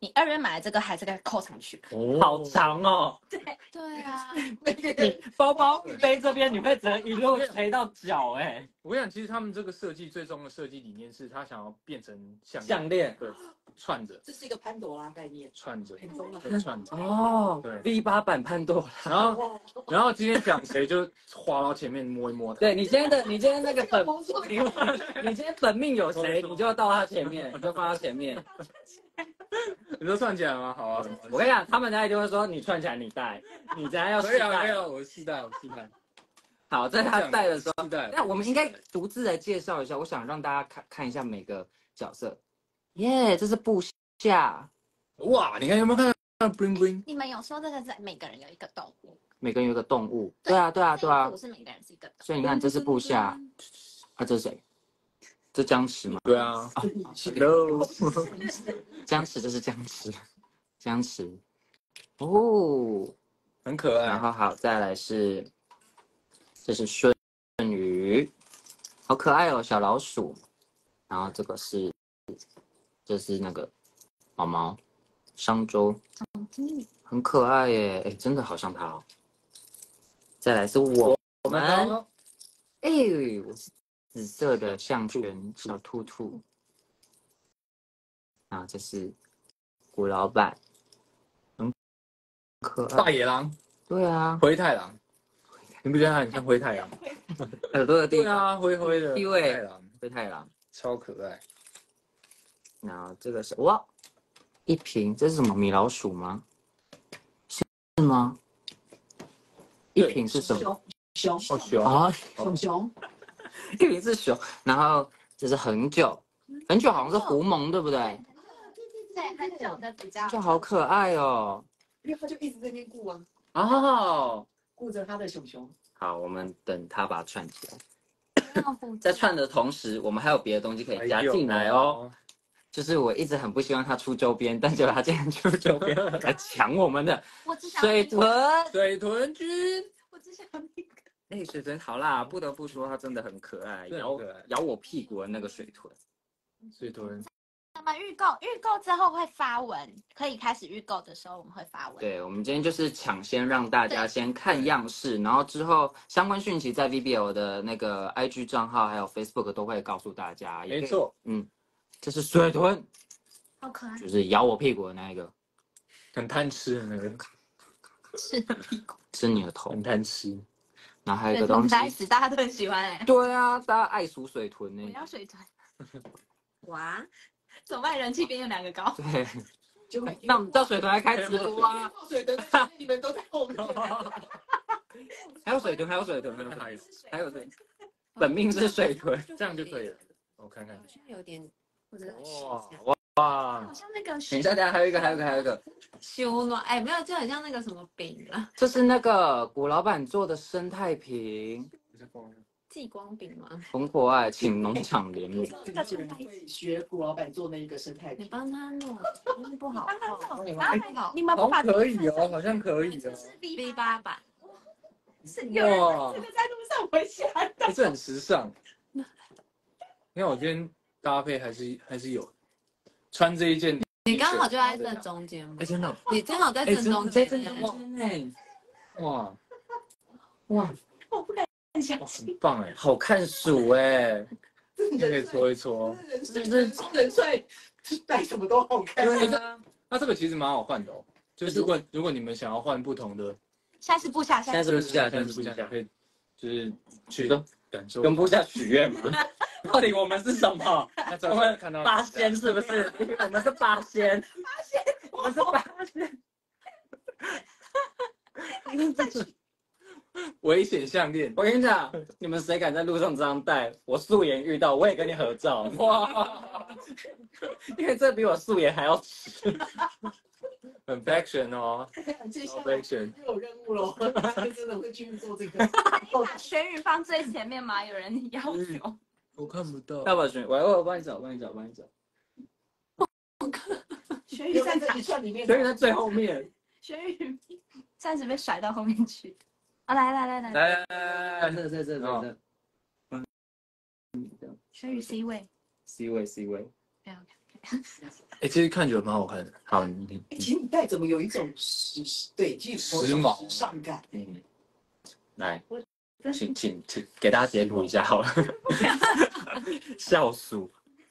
Speaker 3: 你2月买的这个还是可以扣上去。
Speaker 1: 好长哦。
Speaker 3: 对啊，
Speaker 1: 你包包背这边，你会整个一路垂到脚哎。
Speaker 4: 我跟你讲，其实他们这个设计最终的设计理念是，他想要变成
Speaker 1: 项链
Speaker 4: 对，串着
Speaker 2: 这是一个潘朵拉概念，
Speaker 4: 串着
Speaker 2: 很重要。
Speaker 4: 对串着。
Speaker 1: 哦，
Speaker 4: 对
Speaker 1: V8版潘多拉。
Speaker 4: 然后今天讲谁就滑到前面摸一摸他。
Speaker 1: 对你今天那个你今天本命有谁，你就要到他前面，你就放他前面。
Speaker 4: 你说串起来吗？好啊。
Speaker 1: 我跟你讲，他们等下就会说你串起来你戴，你等下要试
Speaker 4: 可以啊，可
Speaker 1: 戴
Speaker 4: 以。啊，我试戴，我试戴。
Speaker 1: 好，在他戴的时候，
Speaker 4: 试戴。
Speaker 1: 那我们应该独自来介绍一下。我想让大家看一下每个角色。耶，这是部下，
Speaker 4: 哇，你看有没有看到 bling bling？
Speaker 3: 你们有说这个在每个人有一个动物，
Speaker 1: 每个人有个动物。对啊，对啊，对啊
Speaker 3: 不。是每个人是一个动物。
Speaker 1: 所以你看，这是部下，啊，这是谁？这僵持吗？
Speaker 4: 对啊。
Speaker 1: Hello， 僵持，这是僵持，僵持。哦，
Speaker 4: 很可爱。
Speaker 1: 然后好，再来是，这是顺宇，好可爱哦，小老鼠。然后这是那个毛毛，商周，很可爱耶，哎，真的好像它哦。再来是我们，哎，我是紫色的项圈小兔兔。然后这是古老板，很可爱。
Speaker 4: 大野狼，
Speaker 1: 对啊，
Speaker 4: 灰太狼，你不觉得它很像灰太狼？
Speaker 1: 耳朵的地方，
Speaker 4: 对啊，灰灰的
Speaker 1: 地位
Speaker 4: 灰太狼，
Speaker 1: 灰太狼。
Speaker 4: 超可爱。
Speaker 1: 然后这个是哇，一瓶，这是什么米老鼠吗？是吗？一瓶是什么？
Speaker 2: 熊
Speaker 4: 好熊
Speaker 1: 啊，
Speaker 2: 熊，
Speaker 1: 一瓶是熊。然后这是很久，很久好像是狐獴，对不对？
Speaker 3: 对，很久的比较。
Speaker 1: 就好可爱哦。
Speaker 2: 因为他就一直在那边顾啊，
Speaker 1: 哦，
Speaker 2: 顾着他的熊熊。
Speaker 1: 好，我们等它把它串起来。在串的同时，我们还有别的东西可以加进来哦。就是我一直很不希望它出周边，但结果它竟然出周边来抢我们的
Speaker 3: 我只想
Speaker 1: 水豚。
Speaker 4: 水豚君，
Speaker 3: 我只想那个。
Speaker 1: 哎，水豚好啦，不得不说它真的很可爱，
Speaker 4: 真的很可爱
Speaker 1: 咬我屁股的那个水豚。
Speaker 4: 水豚，
Speaker 3: 我们预购之后会发文，可以开始预购的时候我们会发文。
Speaker 1: 对，我们今天就是抢先让大家先看样式，然后之后相关讯息在 VBL 的那个 IG 账号还有 Facebook 都会告诉大家。
Speaker 4: 没错，
Speaker 1: 这是水豚，
Speaker 3: 好可爱，
Speaker 1: 就是咬我屁股的那一个，
Speaker 4: 很贪吃的那个，
Speaker 3: 是的屁股。
Speaker 1: 吃你的头。
Speaker 4: 很贪吃。
Speaker 1: 然后还有一个东西，
Speaker 3: 死大家都很喜欢哎。
Speaker 1: 对啊，大家爱数水豚呢
Speaker 3: 我。要水豚。哇，怎么办？人气边有2个高。
Speaker 1: 对，
Speaker 2: 就
Speaker 1: 那我们叫水豚来开直播啊！
Speaker 2: 水的，你们都在后面。
Speaker 1: 还有水豚，还有水豚，还有水，本命是水豚。
Speaker 4: 这样就可以了。我看看。
Speaker 5: 好像有点，或者
Speaker 4: 哇，
Speaker 3: 好像那个
Speaker 1: 等一下，还有一个，
Speaker 5: 修暖，哎，没有，就很像那个什么饼啊，
Speaker 1: 这是那个古老板做的生态瓶，
Speaker 5: 激光饼吗？
Speaker 1: 很可爱，请农场联名。
Speaker 2: 这个人会学古老板做那一个生态瓶，
Speaker 5: 你帮他弄，不好
Speaker 3: 你们不把
Speaker 4: 可以哦，好像可以哦。
Speaker 5: ，V8版，
Speaker 3: 是有人
Speaker 4: 哇，
Speaker 3: 这个在路上回家的。
Speaker 4: 这很时尚。你看我今天搭配还是有，穿这一件，
Speaker 5: 你刚好就在正中间吗？
Speaker 1: 真的，
Speaker 5: 你正好在正中间，
Speaker 4: 哇，
Speaker 1: 哇，
Speaker 3: 我不敢相
Speaker 4: 哇，
Speaker 3: 信。
Speaker 4: 很棒哎，
Speaker 1: 好看鼠哎，
Speaker 4: 可以搓一搓。
Speaker 2: 人帅，戴什么都好看。
Speaker 1: 对啊，
Speaker 4: 那这个其实蛮好换的哦，就是如果你们想要换不同的，
Speaker 3: 现在是部下，
Speaker 1: 现在是不是下，
Speaker 4: 现在是不下可以，就是去感受。
Speaker 1: 跟部下许愿嘛？到底我们是什么？
Speaker 4: 我们看到
Speaker 1: 八仙是不是？我们是八仙，我们是八仙。
Speaker 4: 危险项链，
Speaker 1: 我跟你讲，你们谁敢在路上这样戴？我素颜遇到，我也跟你合照。
Speaker 4: 哇，
Speaker 1: 因为这比我素颜还要迟。
Speaker 4: 很 fashion 哦，
Speaker 2: 接下
Speaker 4: 好
Speaker 2: 来
Speaker 4: fashion。
Speaker 2: 又有任务了，真的会去做这个。
Speaker 3: 把玄宇放最前面吗？有人要求。
Speaker 4: 我看不到，
Speaker 1: 要不要选？我帮你找。
Speaker 3: 玄宇在
Speaker 2: 在这一串里面，
Speaker 1: 所以在最后面。
Speaker 3: 玄宇暂时被甩到后面去。啊，来，
Speaker 4: 来，
Speaker 1: 这。
Speaker 3: 玄宇 C 位。
Speaker 1: C 位。
Speaker 3: 不要
Speaker 4: 哎，其实看久了蛮好看的。
Speaker 1: 好，你
Speaker 2: 其实你戴怎么有一种对，其实有一种
Speaker 4: 时髦
Speaker 2: 时尚感。
Speaker 1: 嗯，来，请给大家截图一下好了，笑死。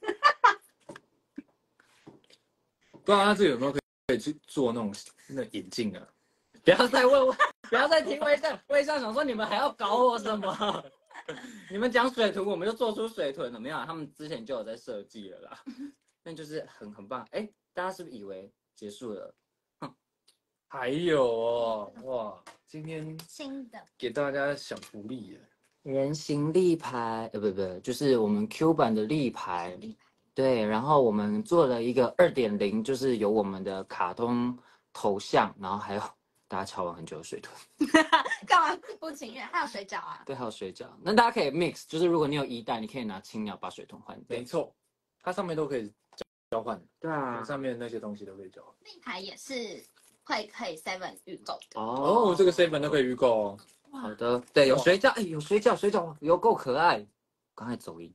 Speaker 4: 不知道他这个有没有可以去做那眼镜啊？
Speaker 1: 不要再问我，不要再听微笑想说你们还要搞我什么？你们讲水豚，我们就做出水豚了没有啊？他们之前就有在设计了啦，那就是很棒。哎，大家是不是以为结束了？
Speaker 4: 还有哦，哇，今天
Speaker 3: 新的
Speaker 4: 给大家小福利耶！
Speaker 1: 人形立牌，不，就是我们 Q 版的立牌。对，然后我们做了一个2.0，就是有我们的卡通头像，然后还有大家敲完很久的水豚。
Speaker 3: 干嘛不情愿？还有水饺啊？
Speaker 1: 对，还有水饺。那大家可以 mix，就是如果你有1代，你可以拿青鸟把水豚换掉
Speaker 4: 没。错，它上面都可以交换，
Speaker 1: 对啊。
Speaker 4: 上面那些东西都可以交换。
Speaker 3: 立牌也是可以 7预购的。
Speaker 4: 哦，这个 7都可以预购哦。
Speaker 1: 好的，对，有水饺，哎，有水饺有够可爱。刚才走音。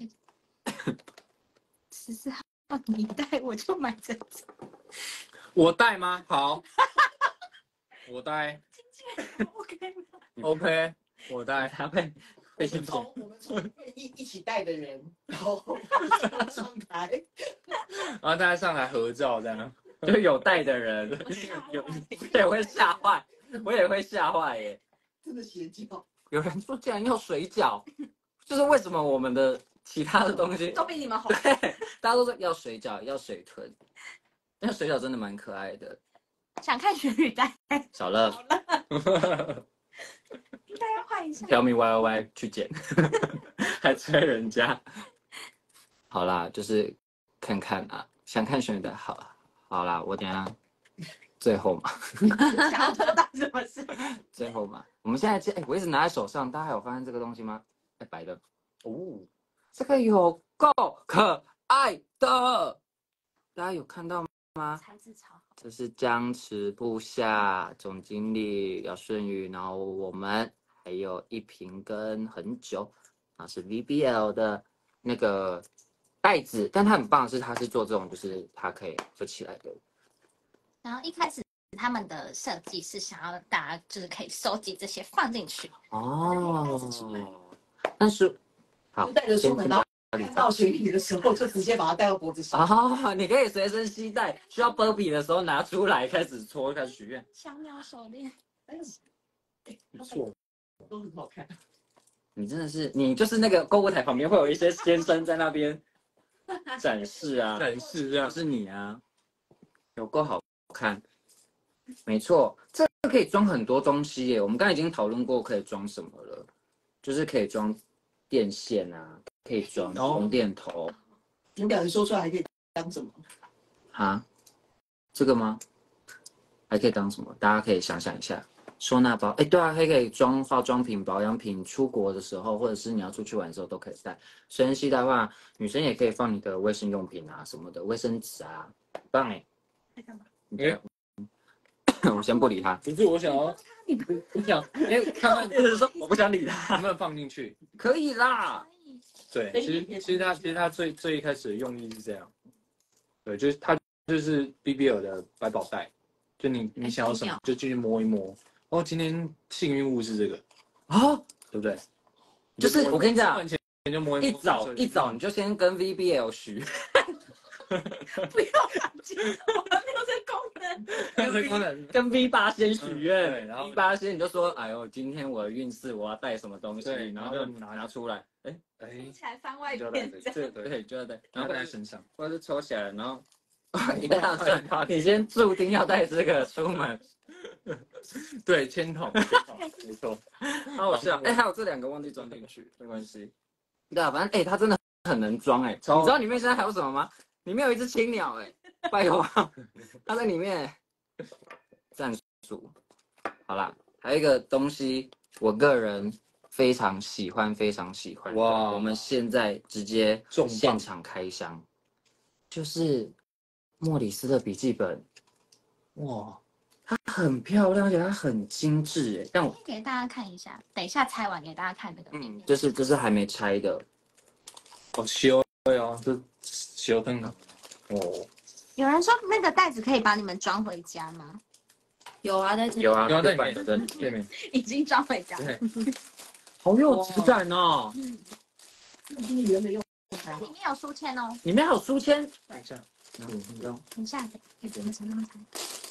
Speaker 3: 14号你带我就买这种。
Speaker 4: 我带吗？好，我带。
Speaker 3: OK 吗？
Speaker 4: OK， 我带。
Speaker 1: 他被
Speaker 2: 我们从愿意一起带的人，然后上台，
Speaker 4: 然后大家上来合照这样。
Speaker 1: 就有带的人，有也会吓坏，我也会吓坏耶。
Speaker 2: 真的邪教。
Speaker 1: 有人说竟然要水饺，就是为什么我们的其他的东西
Speaker 3: 都比你们红。
Speaker 1: 对，大家都说要水饺，要水豚，那水饺真的蛮可爱的。
Speaker 3: 想看雪雨带，
Speaker 1: 小乐
Speaker 3: 应该要换一下。
Speaker 1: ，Tell me why 去捡，还催人家。好啦，就是看看啊，想看选的，好啦，我等一下最后嘛，
Speaker 3: 想要得到什么事？
Speaker 1: 最后嘛，我们现在哎，我一直拿在手上，大家还有发现这个东西吗？哎，白的，哦，这个有够可爱的，大家有看到吗？
Speaker 3: 材质超好。
Speaker 1: 这是僵持不下总经理姚顺宇，然后我们还有一瓶跟很久，然后是 VBL 的那个袋子，但它很棒的是，它是做这种就是它可以折起来的。
Speaker 3: 然后一开始他们的设计是想要大家就是可以收集这些放进去。
Speaker 1: 哦，但是好
Speaker 2: 就带着出门，然后到雪里的时候就直接把它戴到脖子上。
Speaker 1: 哦，你可以随身携带，需要波比的时候拿出来开始搓，开始许愿。
Speaker 3: 小鸟手链，
Speaker 4: 不错，
Speaker 2: 都很好看。
Speaker 1: 你真的是，你就是那个购物台旁边会有一些先生在那边展示啊，
Speaker 4: 展示这样
Speaker 1: 是你啊，有够好看。没错，这个可以装很多东西耶。我们刚才已经讨论过可以装什么了，就是可以装电线啊，可以装充电头。
Speaker 2: 你敢说出来还可以当什么？
Speaker 1: 啊，这个吗？还可以当什么？大家可以想想一下。收纳包，哎，对啊，可以装化妆品、保养品，出国的时候，或者是你要出去玩的时候都可以带。随身携带的话，女生也可以放你的卫生用品啊，什么的，卫生纸啊，很棒哎。
Speaker 3: 在干嘛？
Speaker 1: 我先不理他。
Speaker 4: 不是我想要，我想看看
Speaker 1: 一直说我不想理他，
Speaker 4: 能不能放进去。
Speaker 1: 可以啦。
Speaker 4: 对，其实它最一开始的用意是这样，对，就是它就是 BBL 的百宝袋，就你想要什么就进去摸一摸。哦，今天幸运物是这个
Speaker 1: 啊，
Speaker 4: 对不对？
Speaker 1: 就是我跟你讲，
Speaker 4: 前就摸一摸，
Speaker 1: 一早你就先跟 VBL 许，
Speaker 3: 不要反击，我们没有这功能。
Speaker 4: 这功能
Speaker 1: 跟 V8先许愿，
Speaker 4: 对然后
Speaker 1: V8先你就说，哎呦，今天我的运势我要带什么东西，
Speaker 4: 对
Speaker 1: 然后就拿出来，哎，
Speaker 3: 听起来番外
Speaker 4: 就
Speaker 3: 篇
Speaker 4: 在这个
Speaker 1: 对，就要带，
Speaker 4: 然后
Speaker 1: 然后
Speaker 4: 带在身上。
Speaker 1: 或者是抽起来，然后一定要算，你先注定要带这个出门，
Speaker 4: 对，签筒，没错。
Speaker 1: 好好笑，哎，还有这2个忘记装进去，没关系。对啊，反正哎，它真的很能装哎，你知道里面现在还有什么吗？里面有一只青鸟哎，拜托，它在里面。战术，好啦，还有一个东西，我个人非常喜欢，
Speaker 4: 哇
Speaker 1: 我们现在直接
Speaker 4: 重磅
Speaker 1: 现场开箱，就是莫里斯的笔记本，哇，它很漂亮，而且它很精致哎，但我
Speaker 3: 给大家看一下，等一下拆完给大家看那个。
Speaker 1: 这是还没拆的，
Speaker 4: 哦，修对哦，这修很好。 哦，
Speaker 3: 有人说那个袋子可以把你们装回家吗？
Speaker 5: 有啊，在这里
Speaker 1: 有啊，
Speaker 4: 有啊在里面
Speaker 1: 摆在里面，
Speaker 4: 对面，
Speaker 3: 已经装回家了。
Speaker 4: 对，
Speaker 1: 好有质感哦。
Speaker 2: 你原本用
Speaker 3: 里面有书签哦。
Speaker 1: 里面还有书签，
Speaker 4: 等一下，
Speaker 3: 等一下，给你们尝尝看。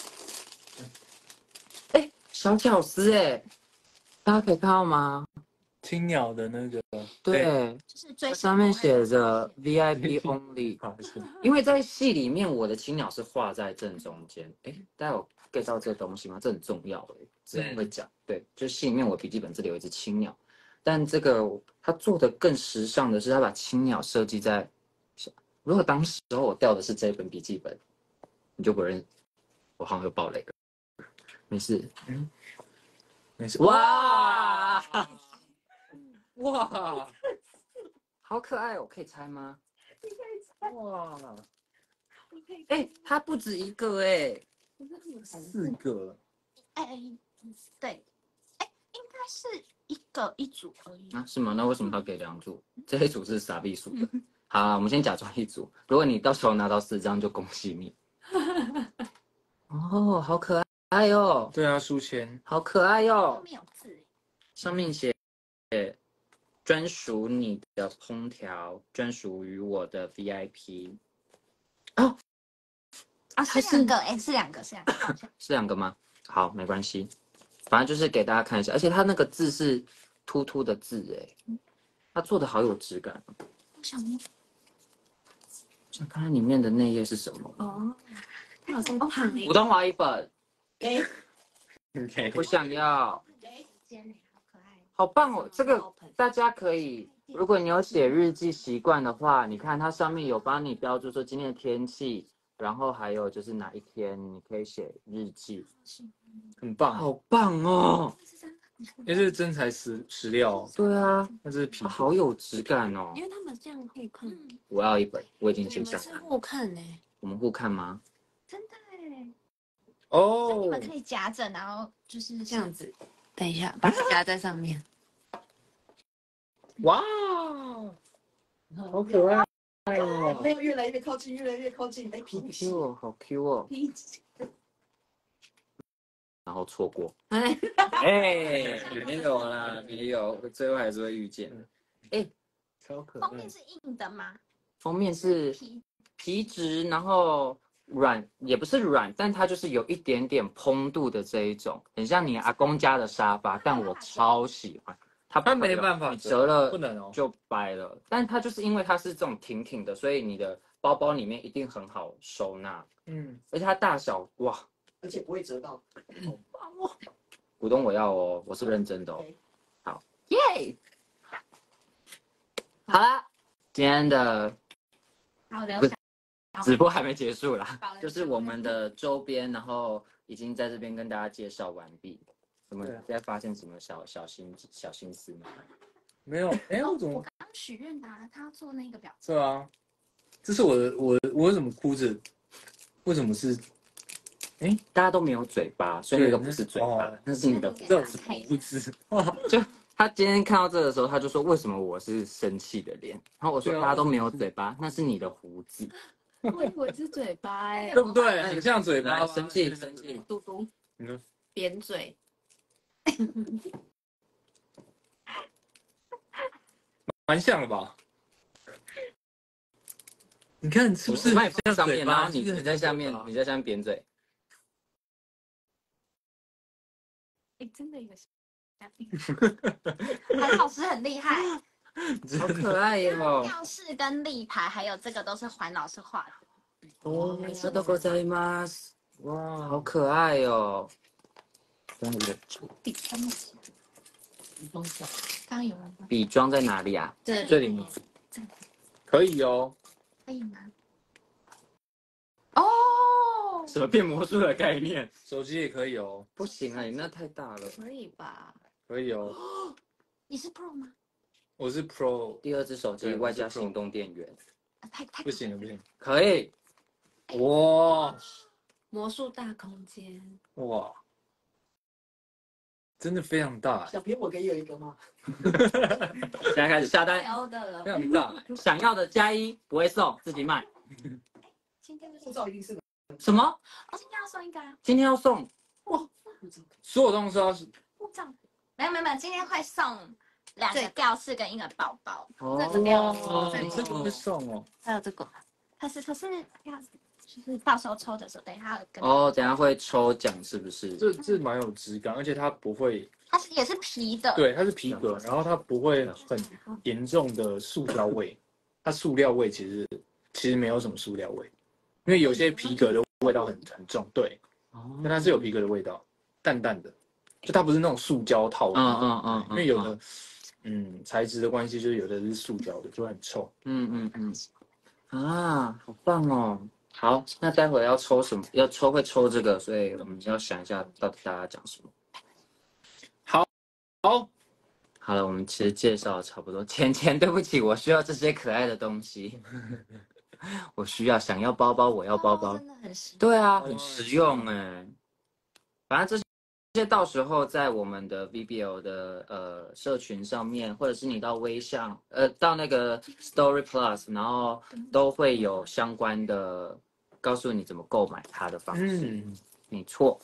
Speaker 1: 哎，小巧思哎，大家可以看到吗？
Speaker 4: 青鸟的那个，
Speaker 1: 对，
Speaker 3: 就是最
Speaker 1: 上面写着 VIP only。
Speaker 4: 不好意思，
Speaker 1: 因为在戏里面，我的青鸟是画在正中间。哎，大家有 get 到这东西吗？这很重要哎，之后会讲。对，就是戏里面我笔记本这里有一只青鸟，但这个他做的更时尚的是，他把青鸟设计在。如果当时我掉的是这本笔记本，你就不认，我好像又爆雷了。没事，
Speaker 4: 没事。
Speaker 1: 哇
Speaker 4: 哇
Speaker 1: 好可爱哦！可以拆吗？
Speaker 4: 哇，
Speaker 1: 哎，它不止一个哎。
Speaker 4: 4个，
Speaker 3: 哎，对，哎，应该是一组而已。
Speaker 1: 啊，是吗？那为什么他给2组？这一组是傻逼数的。好啊，我们先假装一组。如果你到时候拿到4张，就恭喜你。哦，好可爱哟！
Speaker 4: 对啊，书签，
Speaker 1: 好可爱哟
Speaker 3: 后！面有字。
Speaker 1: 上面写专属你的烹调，专属于我的 VIP。哦，
Speaker 3: 啊，
Speaker 1: 还是
Speaker 3: 是2个，哎，是2个，是2个，抱歉。
Speaker 1: 是2个吗？好，没关系，反正就是给大家看一下，而且它那个字是凸凸的字，哎，它做的好有质感哦。
Speaker 3: 我想摸。
Speaker 1: 想看看里面的内页是什么。
Speaker 5: 哦，它好像胖诶
Speaker 1: 普。通话一本，
Speaker 2: 给
Speaker 4: OK，
Speaker 1: 我想要，
Speaker 3: 好可爱。
Speaker 1: 好棒哦！这个大家可以，如果你有写日记习惯的话，你看它上面有帮你标注说今天的天气，然后还有就是哪一天你可以写日记，
Speaker 4: 很棒，
Speaker 1: 好棒哦！
Speaker 4: 也是真材实料，
Speaker 1: 对啊，
Speaker 4: 那是皮，
Speaker 1: 好有质感哦
Speaker 5: 因！为他们这样互看，
Speaker 1: 我要一本，我已经
Speaker 5: 你
Speaker 1: 先下单。
Speaker 5: 们是互看呢。
Speaker 1: 我们互看吗？
Speaker 3: 真的哎，
Speaker 4: 哦
Speaker 3: 你们可以夹着，然后就是
Speaker 5: 这样子。等一下，把它夹在上面。
Speaker 1: 哇，好可爱哦！
Speaker 2: 没有越来越靠近，越来越靠近。哎，
Speaker 1: 好
Speaker 2: 平
Speaker 1: Q 哦，好 Q 哦！然后错过。
Speaker 5: 哎，
Speaker 1: 哎，没有啦，没有，最后还是会遇见。哎，
Speaker 4: 超可爱
Speaker 3: 封面，是硬的吗？
Speaker 1: 封面是
Speaker 3: 皮
Speaker 1: 皮质，然后软也不是软，但它就是有一点点蓬度的这一种，很像你阿公家的沙发，但我超喜欢。它
Speaker 4: 没办法
Speaker 1: 你折了
Speaker 4: 不能哦，
Speaker 1: 就掰了，但它就是因为它是这种挺挺的，所以你的包包里面一定很好收纳，而且它大小哇，
Speaker 2: 而且不会折到。
Speaker 1: 股东我要哦，我是认真的哦。好，耶！好啦，今天的
Speaker 3: 好的
Speaker 1: 不是直播还没结束啦
Speaker 3: 好，的
Speaker 1: 就是我们的周边，然后已经在这边跟大家介绍完毕。有没有再发现什么小心思吗？
Speaker 4: 没有，哎，我怎么
Speaker 3: 我刚刚许愿的啊，他要做那个表
Speaker 4: 是啊？这是我为什么哭着？为什么是？
Speaker 1: 大家都没有嘴巴，所以那个不是嘴巴
Speaker 4: 哦，
Speaker 1: 那是你的
Speaker 3: 情，
Speaker 4: 这种是胡子，
Speaker 1: 就他今天看到这个的时候，他就说：“为什么我是生气的脸？”然后我说：“
Speaker 4: 对啊
Speaker 1: 大家都没有嘴巴，那是你的胡子。
Speaker 5: 我以为是嘴巴哎。
Speaker 4: 对不对？很像嘴巴
Speaker 1: 来，
Speaker 4: 吗，
Speaker 1: 生气，生气。
Speaker 5: 嘟嘟
Speaker 4: 你说
Speaker 5: 扁嘴。
Speaker 4: 蛮像的吧？你看是不是
Speaker 1: 麦放上面，
Speaker 4: 嘴巴
Speaker 1: 然后你
Speaker 4: 是不是很
Speaker 1: 在下面
Speaker 4: 像嘴巴，
Speaker 1: 你在下面扁嘴。
Speaker 3: 哎，真的有韩老师很厉害，
Speaker 1: 好可爱哟！
Speaker 3: 吊饰跟立牌还有这个都是环老师画的。
Speaker 1: 哦，ありがとうございます。哇，好可爱哟！
Speaker 3: 第三个刚刚有人吗？
Speaker 1: 笔装在哪里啊？
Speaker 4: 这里吗？
Speaker 3: 这里
Speaker 4: 可以哦。
Speaker 3: 可以吗？哦，
Speaker 1: 什么变魔术的概念？
Speaker 4: 手机也可以哦，
Speaker 1: 不行啊，你那太大了。
Speaker 5: 可以吧？
Speaker 4: 可以哦。
Speaker 3: 你是 Pro 吗？
Speaker 4: 我是 Pro，
Speaker 1: 第2只手机
Speaker 4: 对
Speaker 1: 外加行动电源，
Speaker 3: 太
Speaker 4: 不行了，不行。
Speaker 1: 可以。
Speaker 4: 哇
Speaker 5: 魔术大空间。
Speaker 4: 哇，真的非常大，
Speaker 2: 小平，我可以有一个吗？
Speaker 1: 现在开始下单，
Speaker 5: 挑的了
Speaker 4: 非。常大。
Speaker 1: 想要的加1不会送，自己买。
Speaker 3: 今天不是
Speaker 2: 护照一定是
Speaker 1: 什么？
Speaker 3: 哦，今天要送一个啊
Speaker 1: 今天要送？
Speaker 4: 所有东西都要是
Speaker 3: 护照，没有，今天会送2个吊饰跟1个包包。
Speaker 1: 哦
Speaker 3: 这个吊
Speaker 4: 这个会送哦。
Speaker 5: 还有这个，
Speaker 3: 可是要就是到时候抽的时候，等一下要跟
Speaker 1: 哦，等一下会抽奖是不是？
Speaker 4: 这蛮有质感，而且它不会，
Speaker 3: 它也是皮的，
Speaker 4: 对，它是皮革，然后它不会很严重的塑胶味，它塑料味其实没有什么塑料味，因为有些皮革的味道很重，对，但它是有皮革的味道，淡淡的，就它不是那种塑胶套的，因为有的材质的关系，就是有的是塑胶的，就会很臭。
Speaker 1: 好棒哦！好，那待会要抽什么？会抽这个，所以我们要想一下到底大家讲什么。好了，我们其实介绍的差不多。钱，对不起，我需要这些可爱的东西。我想要包包，我要包包。
Speaker 3: 真的很实用。
Speaker 1: 对啊，很实用哎。反正这些到时候在我们的 VBL 的社群上面，或者是你到微象到那个 Story Plus， 然后都会有相关的告诉你怎么购买它的方式。没错。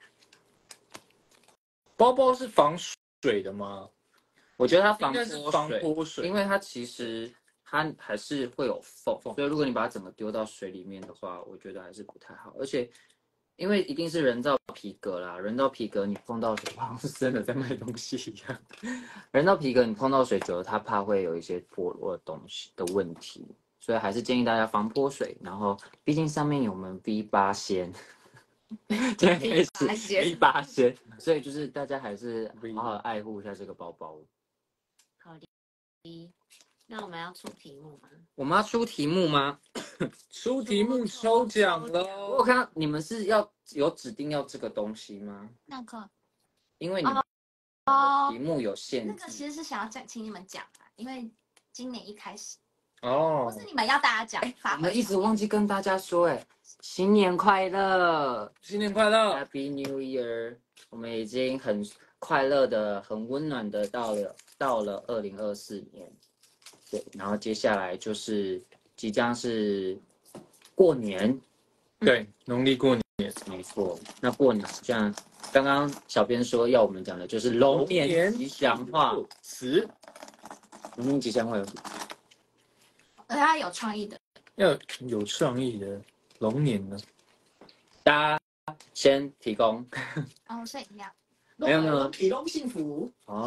Speaker 4: 包包是防水的吗？
Speaker 1: 我觉得它
Speaker 4: 应该是防泼水，
Speaker 1: 因为它其实它还是会有缝，所以如果你把它整个丢到水里面的话，我觉得还是不太好。而且因为一定是人造皮革啦，人造皮革你碰到水，好像是真的在卖东西一样。人造皮革你碰到水久了，它怕会有一些脱落的东西的问题，所以还是建议大家防泼水。然后毕竟上面有我们 V8仙。今天开始 V8仙，所以就是大家还是好好爱护一下这个包包。
Speaker 5: 好的。那我们要出题目吗？
Speaker 1: 我们要出题目吗？
Speaker 4: 出题目抽奖喽！
Speaker 1: 我有看到你们是要有指定要这个东西吗？
Speaker 3: 那个
Speaker 1: 因为你们题目有限制。
Speaker 3: 那个其实是想要请你们讲啊，因为今年一开始
Speaker 4: 哦，
Speaker 3: 不是你们要大家讲，
Speaker 1: 我们一直忘记跟大家说，新年快乐，
Speaker 4: 新年快乐
Speaker 1: ，Happy New Year！我们已经很快乐的、很温暖的到了2024年，对，然后接下来就是即将是过年，
Speaker 4: 对，农历过年，
Speaker 1: 没错。那过年像刚刚小编说要我们讲的就是龙年吉祥话
Speaker 4: 词，
Speaker 1: 龙年吉祥话有什么？
Speaker 3: 而且它有创意的，
Speaker 4: 要有创意的龙年呢？
Speaker 1: 大家先提供
Speaker 3: 所以一样。
Speaker 1: 没有
Speaker 2: 体龙幸福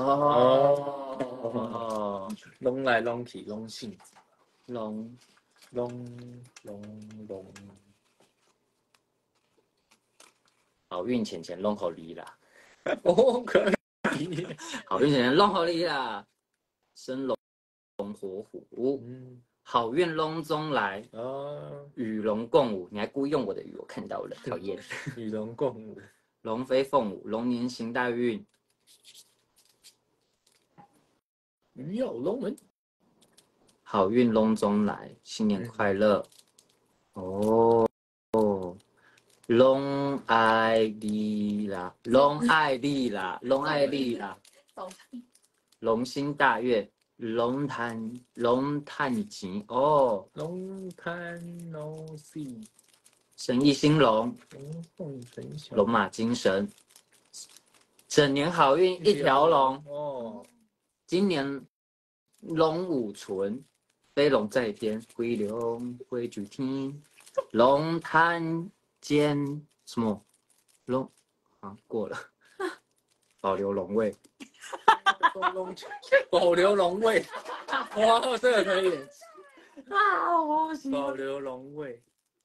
Speaker 1: 哦，
Speaker 4: 龙来龙去龙幸
Speaker 1: 龙好运钱钱龙口里啦，
Speaker 4: 哦，可以，
Speaker 1: 好运钱钱龙口里啦，生龙活虎，好运龙中来，与龙共舞，你还故意用我的语，我看到了，讨厌。
Speaker 4: 与龙共舞，
Speaker 1: 龙飞凤舞，龙年行大运，
Speaker 4: 鱼跃龙门，
Speaker 1: 好运龙中来，新年快乐。龙爱你啦，龙爱你啦，龙爱你啦，龙心大悦，龙潭钱哦，
Speaker 4: 龙潭龙戏，
Speaker 1: 生意兴隆，
Speaker 4: 龙凤呈祥，
Speaker 1: 龙马精神，整年好运一条龙
Speaker 4: 哦。
Speaker 1: 今年龙舞存，飞龙在天，飞龙飞九天，龙潭间什么龙过了，保留龙位，
Speaker 4: 保留龙位，哇，这个可以
Speaker 1: 我喜
Speaker 4: 保留龙位，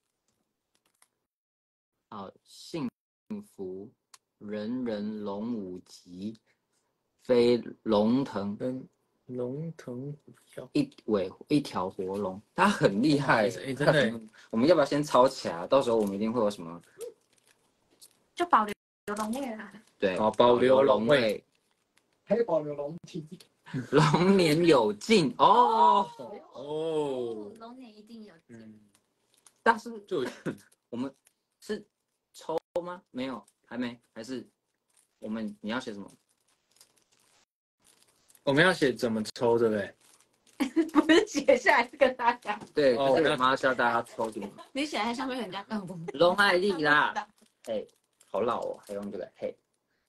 Speaker 1: 好幸福，人人龙舞集，飞龙腾。
Speaker 4: 跟龙腾虎啸，
Speaker 1: 一条活龙，它很厉害，
Speaker 4: 真的。
Speaker 1: 我们要不要先抄起来？到时候我们一定会有什么？
Speaker 3: 就保留龙位啦。
Speaker 1: 对，
Speaker 4: 保留龙位，
Speaker 2: 还有保留龙体。
Speaker 1: 龙年有劲哦。
Speaker 3: 龙年一定有劲。
Speaker 1: 但是
Speaker 4: 就
Speaker 1: 我们是抽吗？没有，还没，还是你要写什么？
Speaker 4: 我们要写怎么抽，对不对？
Speaker 3: 不是写下来是跟大家讲。
Speaker 1: 对，
Speaker 4: 哦
Speaker 1: 可是我们要教大家抽点。
Speaker 3: 你写在上面，人家更不
Speaker 1: 龙爱丽啦，嘿，好老哦，还用这个嘿，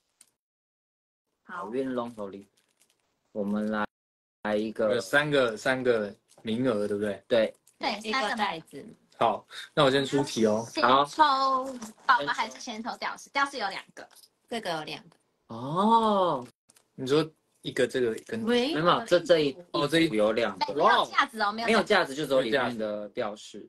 Speaker 3: 好
Speaker 1: 好。运龙头里，我们来一
Speaker 4: 有
Speaker 1: 个，
Speaker 4: 三个名额，对不对？
Speaker 1: 对，
Speaker 3: 对，
Speaker 5: 一个
Speaker 3: 三个
Speaker 5: 袋子，
Speaker 4: 好，那我先出题哦。
Speaker 3: 先
Speaker 1: 好
Speaker 3: 抽宝宝还是先抽吊饰？吊饰有2个，
Speaker 5: 这个有2个。
Speaker 1: 哦，
Speaker 4: 你说一个这个跟
Speaker 5: 没
Speaker 1: 没有，这一
Speaker 4: 哦这一
Speaker 1: 组有2
Speaker 3: 没
Speaker 1: 个，
Speaker 3: 有架子哦，没
Speaker 1: 没有
Speaker 3: 有架
Speaker 1: 架子就只有里面的吊饰。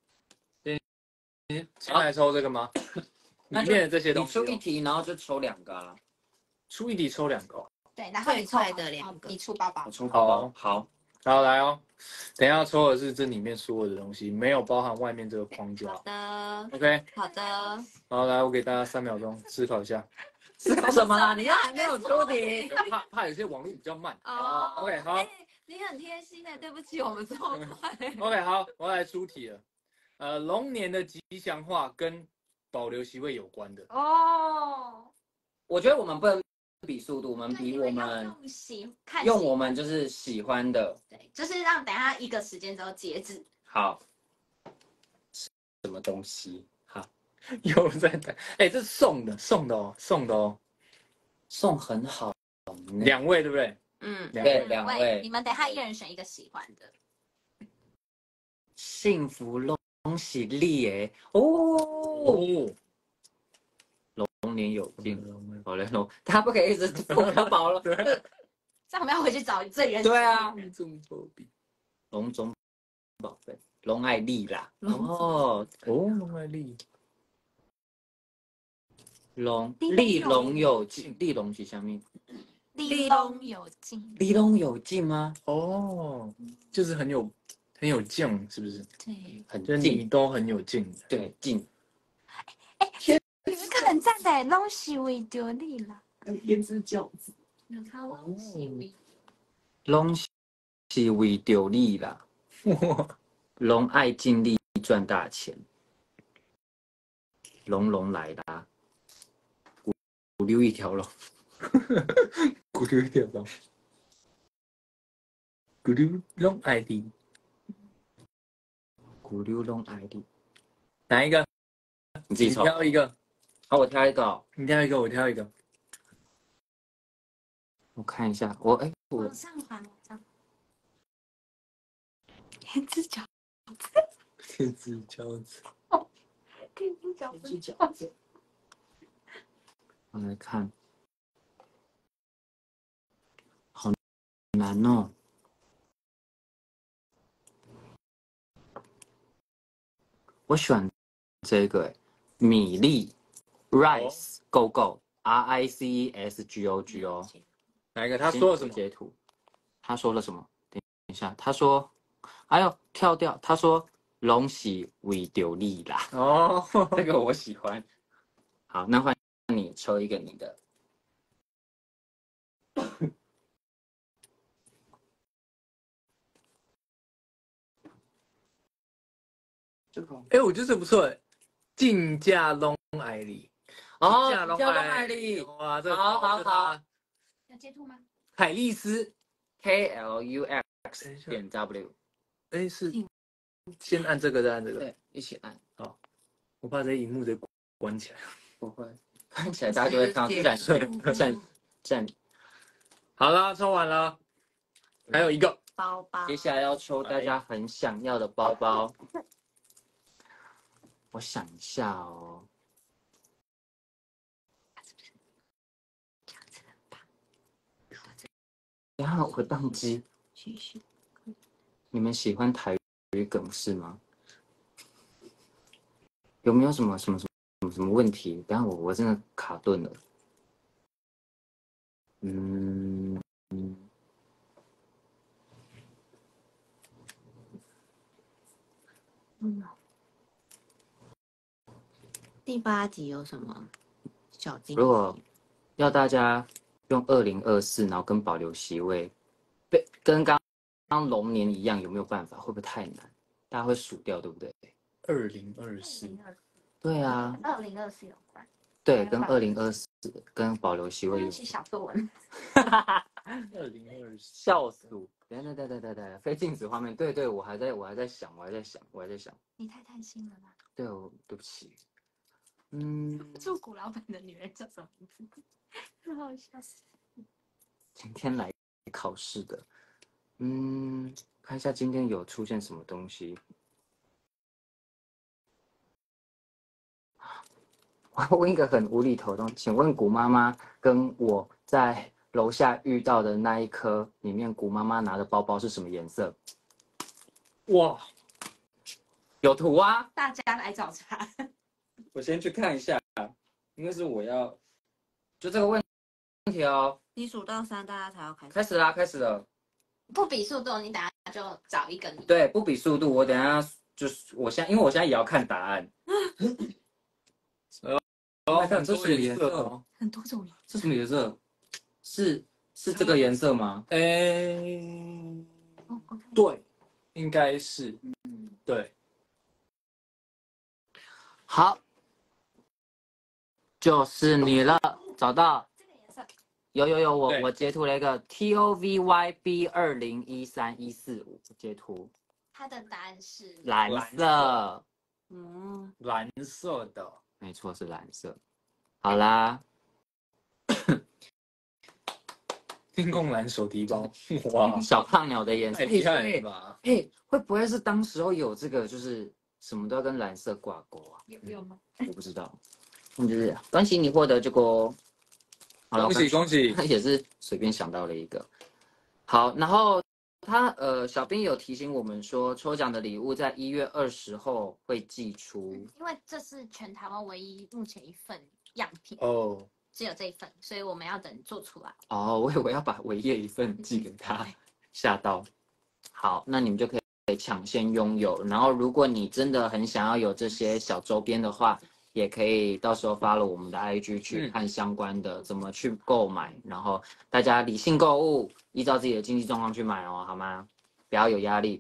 Speaker 4: 先来抽这个吗？里面的这些
Speaker 1: 你
Speaker 4: 东西哦，
Speaker 1: 出一题，然后就抽2个啊。
Speaker 4: 出一题抽2个哦。
Speaker 3: 对，然后你抽
Speaker 5: 最快的2个
Speaker 3: 你出包包
Speaker 1: 我。抽宝宝，好，
Speaker 4: 好，来哦，等一下抽的是这里面所有的东西，没有包含外面这个框架
Speaker 5: 好。的，
Speaker 4: OK，
Speaker 5: 好的。
Speaker 4: 好，来，我给大家3秒钟思考一下，
Speaker 1: 是什么啦？你还没有出题。
Speaker 4: 怕有些网络比较慢。
Speaker 5: 哦
Speaker 4: OK，好
Speaker 5: 哎你很贴心的，对不起，我们这么快。
Speaker 4: OK，好，我要来出题了。龙年的吉祥话跟保留席位有关的。
Speaker 3: 哦，
Speaker 1: 我觉得我们不能比速度，我们比我
Speaker 3: 要
Speaker 1: 们
Speaker 3: 用
Speaker 1: 用我们就是喜欢的。
Speaker 3: 对，就是让等一下一个时间之后截止。
Speaker 1: 好，什么东西？好，
Speaker 4: 有在等，哎，这是送的哦，送的哦。
Speaker 1: 送很好呢。
Speaker 4: 2位对不对？
Speaker 5: 嗯，
Speaker 1: 对
Speaker 4: 两位。
Speaker 1: 2位
Speaker 3: 你们等一下一人选一个喜欢的。
Speaker 1: 幸福龙喜利耶哦，
Speaker 4: 哦，
Speaker 1: 龙年有病，好嘞龙，他不可以一直复刻宝了。
Speaker 4: 对，
Speaker 3: 这样我们要回去找最原始。
Speaker 1: 对啊，
Speaker 4: 中作弊。
Speaker 1: 龙中宝贝，龙爱丽啦。
Speaker 4: 哦，龙爱丽。
Speaker 1: 利龙有劲，利龙是下面，
Speaker 3: 利龙有劲。
Speaker 1: 利龙有劲吗？
Speaker 4: 哦，就是很有劲，是不是？
Speaker 5: 对，
Speaker 1: 很
Speaker 4: 就是你
Speaker 1: 劲，
Speaker 4: 都很有劲。
Speaker 1: 对劲。
Speaker 3: 有一个很赞的，龙喜为丢力了。
Speaker 2: 有天之骄子，
Speaker 3: 有他龙喜为。
Speaker 1: 龙是为丢利啦，龙爱尽力赚大钱，龙来啦，鼓溜一条龙，
Speaker 4: 咕溜一条龙，咕溜龙爱丽。
Speaker 1: 鼓溜龙爱丽，
Speaker 4: 哪一个？你
Speaker 1: 你自己抽。
Speaker 4: 挑一个，
Speaker 1: 好，我挑一个哦，
Speaker 4: 你挑一个，我挑一个。
Speaker 1: 我看一下，我
Speaker 3: 往上滑，往上。天之骄
Speaker 4: 天之骄子。
Speaker 3: 天之骄
Speaker 2: 天之骄子，
Speaker 1: 我来看，好难哦。我选这个米粒 rice go go RICESGOGO。
Speaker 4: 哪一个？他说了什么？
Speaker 1: 截图？他说了什么？等一下，他说，哎呦，跳掉，他说龙喜为丢力啦，
Speaker 4: 哦，
Speaker 1: 这个我喜欢。好，那换你抽一个你的。
Speaker 2: 这个
Speaker 4: 哎，我觉得这不错哎，竞价龙爱丽。
Speaker 1: 哦，
Speaker 4: 竞价龙
Speaker 1: 叫龙
Speaker 4: 爱
Speaker 1: 爱丽，
Speaker 4: 哇，这
Speaker 1: 好好好。
Speaker 3: 有截图吗？
Speaker 4: 海丽丝。
Speaker 1: KLUX 点 W。
Speaker 4: 哎，是先按这个，再按这个。
Speaker 1: 对，一起按。
Speaker 4: 我怕这荧幕得关起来。
Speaker 1: 不会，看起来大家就会看到站。
Speaker 4: 好了，抽完了，还有一个。
Speaker 5: 包包。
Speaker 1: 接下来要抽大家很想要的包包。我想一下哦。然后我宕机。你们喜欢台语梗是吗？有没有什么问题？等下我真的卡顿了。
Speaker 5: 第8集有什么小惊喜？
Speaker 1: 如果要大家用2024，然后跟保留席位，跟刚龙年一样，有没有办法？会不会太难？大家会数掉，对不对？
Speaker 4: 2024。
Speaker 1: 对啊，
Speaker 3: 2024有关。
Speaker 1: 对，跟2024跟保留席位有。
Speaker 3: 是小作文。
Speaker 4: 2024。
Speaker 1: 笑死我！ 对，非静止画面，对，我还在想。
Speaker 3: 你太贪心了吧？
Speaker 1: 对，对不起。
Speaker 3: 住古老板的女人叫什么名字？很好笑。
Speaker 1: 今天来考试的，看一下今天有出现什么东西。我要问一个很无厘头的东西，请问古妈妈跟我在楼下遇到的那一颗里面，古妈妈拿的包包是什么颜色？
Speaker 4: 哇，
Speaker 1: 有图啊！
Speaker 3: 大家来找茬。
Speaker 1: 我先去看一下，应该是我要就这个问题哦。
Speaker 5: 你数到3，大家才要开始。
Speaker 1: 开始了。
Speaker 3: 不比速度，你等下就找一个你。
Speaker 1: 对，不比速度，我等一下就是因为我现在也要看答案。看这是什么颜色？
Speaker 3: 很多种颜色。
Speaker 1: 这什么颜色？是这个颜色吗？
Speaker 4: 对，应该是，对。
Speaker 1: 好，就是你了，找到。
Speaker 3: 这个颜色。
Speaker 1: 有，
Speaker 4: 对
Speaker 1: 我截图了一个 TOVYB201314，截图。
Speaker 3: 它的答案是
Speaker 1: 蓝色。
Speaker 4: 蓝色的，
Speaker 1: 没错，是蓝色。好啦，
Speaker 4: 天空蓝手提包，哇，
Speaker 1: 小胖鸟的颜色
Speaker 4: 太厉害了吧？
Speaker 1: 会不会是当时候有这个，就是什么都要跟蓝色挂钩啊？
Speaker 3: 有吗？
Speaker 1: 我不知道。就是恭喜你获得这个哦。好了，
Speaker 4: 恭喜！
Speaker 1: 也是随便想到了一个。好，然后小编有提醒我们说，抽奖的礼物在1月20后会寄出。
Speaker 3: 因为这是全台湾唯一目前一份样品，
Speaker 4: 哦，
Speaker 3: 只有这一份，所以我们要等做出来。
Speaker 1: 哦，我以为要把唯一一份寄给他，吓到。好，那你们就可以抢先拥有。然后，如果你真的很想要有这些小周边的话，也可以到时候发了我们的 IG 去看相关的怎么去购买。然后大家理性购物，依照自己的经济状况去买哦，好吗？不要有压力。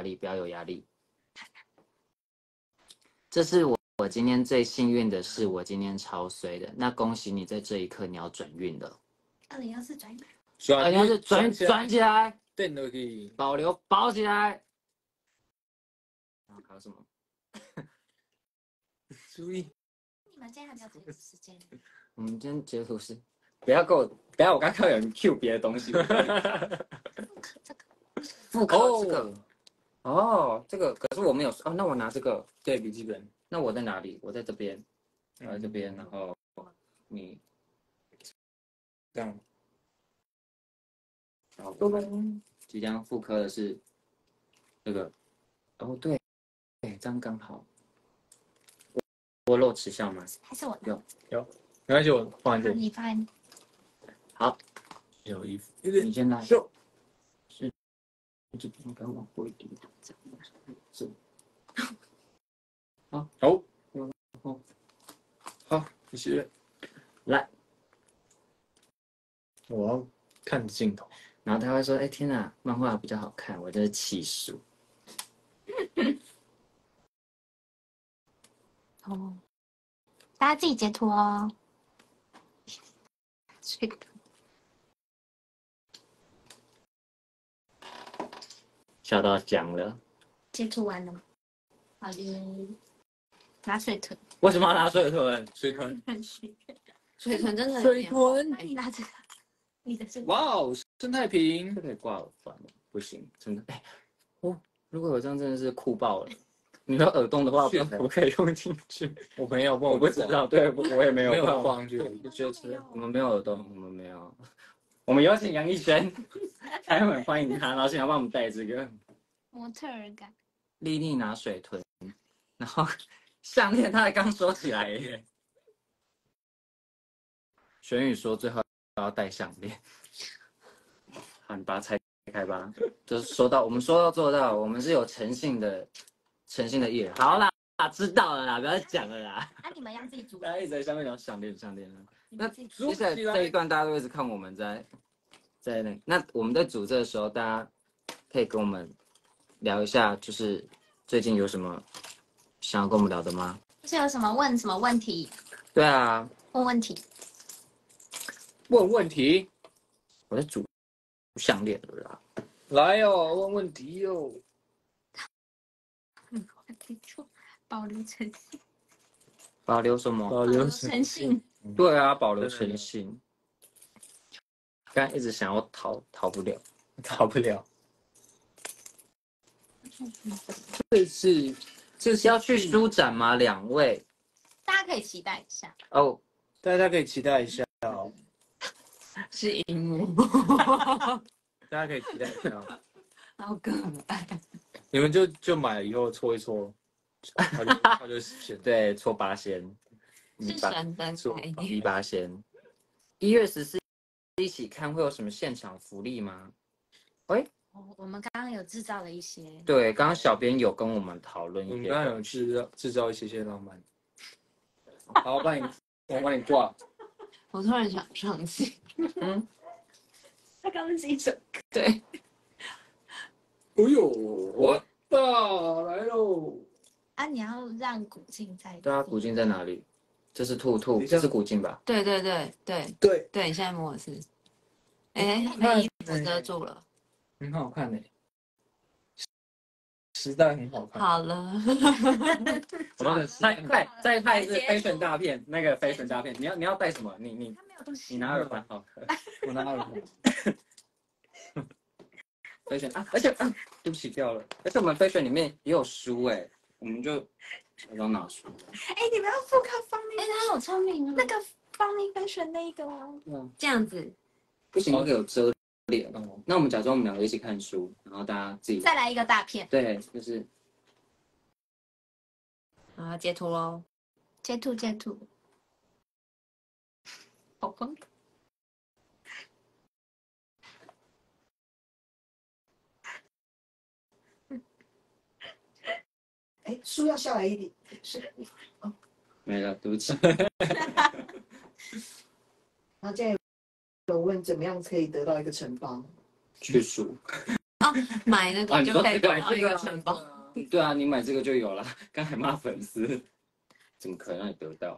Speaker 1: 这是我今天最幸运的是，我今天超衰的。那恭喜你，在这一刻你要转运了。
Speaker 3: 2014转运。
Speaker 1: 你要是转起来，
Speaker 4: 电都可以
Speaker 1: 保留包起来。然后还有什么？
Speaker 4: 注意，
Speaker 3: 你们今天还没有截止时间。
Speaker 1: 我们今天截图是不要，我刚看有人 Q 别的东西。复刻这个。哦，这个可是我没有哦，那我拿这个。
Speaker 4: 对，笔记本。
Speaker 1: 那我在哪里？我在这边，我在这边，然后你
Speaker 4: 这样。
Speaker 1: 好，即将复刻的是这个。哦，对，这样刚好。我露齿笑吗？
Speaker 3: 还是我
Speaker 4: 有，没关系，我放在这里。
Speaker 3: 你翻。
Speaker 1: 好，
Speaker 4: 有衣服，
Speaker 1: 你先来。是这边应该往后一点。是。好，
Speaker 4: 谢谢。
Speaker 1: 来，
Speaker 4: 我要看镜头。
Speaker 1: 然后他会说：“哎，天哪，漫画比较好看。”我真是气数。
Speaker 3: 哦，大家自己截图哦。
Speaker 1: 笑到僵了。
Speaker 3: 截图完了吗？好的。拿水豚。
Speaker 1: 为什么要拿水豚？
Speaker 4: 水豚
Speaker 5: 真的
Speaker 4: 水豚。
Speaker 3: 那你拿这个，你的是。
Speaker 4: 哇哦，生态瓶，
Speaker 1: 这可以挂耳环吗？不行，真的。如果有这样真的是酷爆了。你要耳洞的话，可不可以用进去？
Speaker 4: 我没有，
Speaker 1: 我不知道，对我也没有，
Speaker 4: 没有放上去。
Speaker 1: 我们没有耳洞，我们没有。我们有请杨艺轩，待会欢迎他，然后现在帮我们带这个
Speaker 3: 模特儿感。
Speaker 1: 丽丽拿水豚，然后项链她才刚收起来耶。玄宇说最后要戴项链，好，你把它拆开吧。就是我们说到做到，我们是有诚信的艺人。好啦，知道了啦，不要讲了啦。
Speaker 3: 你们要自己组。
Speaker 1: 大家一直在下面聊项链了。那接
Speaker 4: 接
Speaker 1: 下来这一段大家都一直看我们在那我们在组这的时候，大家可以跟我们聊一下，就是最近有什么想要跟我们聊的吗？
Speaker 3: 是有什么问题？
Speaker 1: 对啊，
Speaker 3: 问问题。
Speaker 4: 问问题。
Speaker 1: 我在组项链了啦。
Speaker 4: 来哦，问问题哟。
Speaker 3: 保留诚信，
Speaker 1: 保留什么？
Speaker 4: 保留
Speaker 3: 诚信。
Speaker 1: 对啊，保留诚信。刚刚一直想要逃不了。
Speaker 4: 逃不了。这是
Speaker 1: 要去书展吗？2位
Speaker 3: 大家可以期待一下。
Speaker 1: 哦，
Speaker 4: 大家可以期待一下哦，
Speaker 5: 是荧幕，
Speaker 4: 大家可以期待一下哦。
Speaker 5: 好可爱。
Speaker 4: 你们就买了以后搓一搓，它就显
Speaker 1: 对，搓八仙，
Speaker 5: 是神灯
Speaker 4: 搓
Speaker 5: 概念。
Speaker 1: 一八仙。1月14一起看会有什么现场福利吗？
Speaker 3: 我们刚刚有制造了一些，
Speaker 1: 对，刚刚小编有跟我们讨论一些，
Speaker 4: 我们刚刚有制造一些浪漫。好，我帮你挂。
Speaker 5: 我突然想唱戏，
Speaker 3: 他刚刚是一首歌，
Speaker 5: 对，
Speaker 4: 哎呦，我的来喽！
Speaker 3: 啊，你要让古镜在。
Speaker 1: 对啊，古镜在哪里？这是兔，
Speaker 4: 等一下
Speaker 1: 这是古镜吧？
Speaker 5: 对，
Speaker 4: 对，
Speaker 5: 你现在摸的是，哎，
Speaker 4: 那
Speaker 5: 衣服遮住了。
Speaker 4: 很好看呢，时代很好看。
Speaker 5: 好了，
Speaker 1: 我们再拍一次 fashion 大片，那个 fashion 大片，你要带什么？你
Speaker 3: 他没有东西。
Speaker 1: 你拿耳环好。
Speaker 4: 我拿耳环。
Speaker 1: fashion 啊，而且对不起掉了，而且我们 fashion 里面也有书哎，我们就要拿书。
Speaker 3: 哎，你们要复刻方
Speaker 5: 哎，他好聪明哦。
Speaker 3: 那个方宁分选那一个哦。
Speaker 5: 这样子，
Speaker 1: 不行，那个有遮脸。那我们假装我们2个一起看书，然后大家自己
Speaker 3: 再来一个大片，
Speaker 1: 对，就是
Speaker 5: 啊，截图喽。
Speaker 3: 截图。好疯。
Speaker 2: 哎，书要下来一点，是。
Speaker 1: 没了，对不起。
Speaker 2: 然后现在有问怎么样可以得到一个城邦？
Speaker 1: 去书。
Speaker 5: 买那个就可以买到一个城堡。
Speaker 1: 对啊，你买这个就有了。刚才骂粉丝，怎么可能让你得到？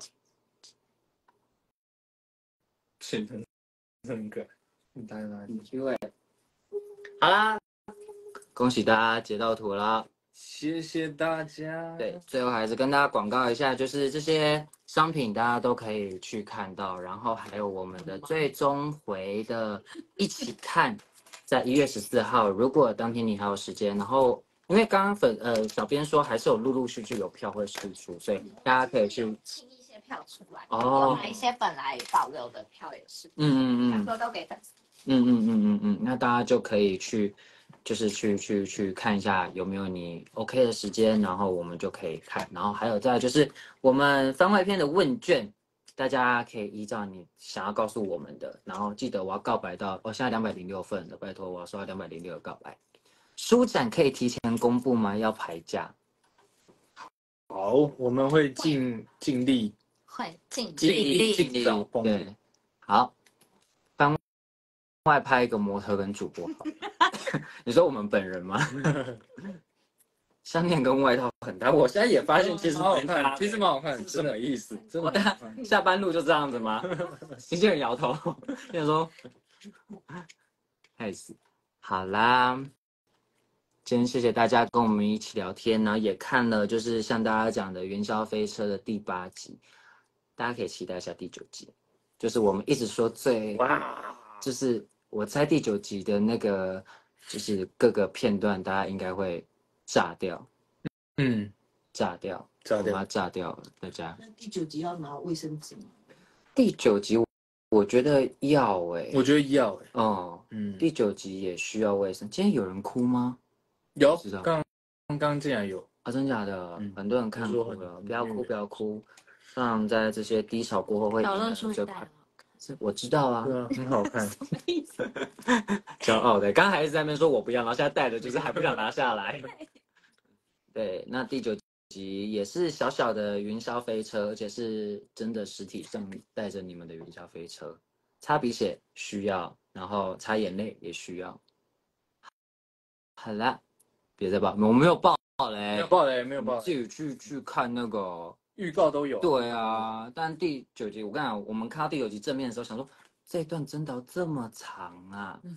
Speaker 4: 是很可爱，大家
Speaker 1: 因为好啦，恭喜大家截到图啦！
Speaker 4: 谢谢大家。
Speaker 1: 对，最后还是跟大家广告一下，就是这些商品大家都可以去看到，然后还有我们的最终回的一起看，在1月14号，如果当天你还有时间，然后因为刚刚小编说还是有陆陆续续有票会释出，所以大家可以去
Speaker 3: 清一些票出来，
Speaker 1: 哦
Speaker 3: 有买一些本来保留的票也是，想说都给粉丝。
Speaker 1: 那大家就可以去，就是去看一下有没有你 OK 的时间，然后我们就可以看，然后还有再来就是我们番外篇的问卷，大家可以依照你想要告诉我们的，然后记得我要告白到，现在206份了，拜托我要收到206个告白。书展可以提前公布吗？要排假？
Speaker 4: 好，我们会尽力。
Speaker 3: 会尽
Speaker 1: 尽
Speaker 4: 早公布。
Speaker 1: 对，好，番外拍一个模特跟主播好。你说我们本人吗？项链跟外套很搭，我现在也发现其实
Speaker 4: 蛮好看，其实蛮好看，
Speaker 1: 什么意思？
Speaker 4: 真的好看。
Speaker 1: 下班路就这样子吗？经纪人摇头，跟你说，害死。好啦，今天谢谢大家跟我们一起聊天，然后也看了就是像大家讲的《元宵飞车》的第8集，大家可以期待一下第9集，就是我们一直说就是我猜第9集的那个就是各个片段，大家应该会炸掉，炸掉了，大家。
Speaker 2: 那第9集要拿卫生纸吗？
Speaker 1: 第9集我觉得要
Speaker 4: 我觉得要
Speaker 1: 第9集也需要卫生。今天有人哭吗？
Speaker 4: 有，刚进来有
Speaker 1: 啊，真假的，很多人看哭了，不要哭，像在这些低潮过后会
Speaker 5: 小乐说你戴了，
Speaker 1: 我知道啊，
Speaker 4: 对啊，很好看。
Speaker 5: 什么意思？
Speaker 1: 骄傲的，刚还一直在那边说我不要，然后现在戴的就是还不想拿下来。对，那第9集也是小小的云霄飞车，而且是真的实体上带着你们的云霄飞车，擦鼻血需要，然后擦眼泪也需要。好了，别再爆，我没有爆雷，
Speaker 4: 没有爆雷，
Speaker 1: 自己去看那个
Speaker 4: 预告都有。
Speaker 1: 对啊，但第9集我跟你讲，我们看到第9集正面的时候，想说这一段真的这么长啊？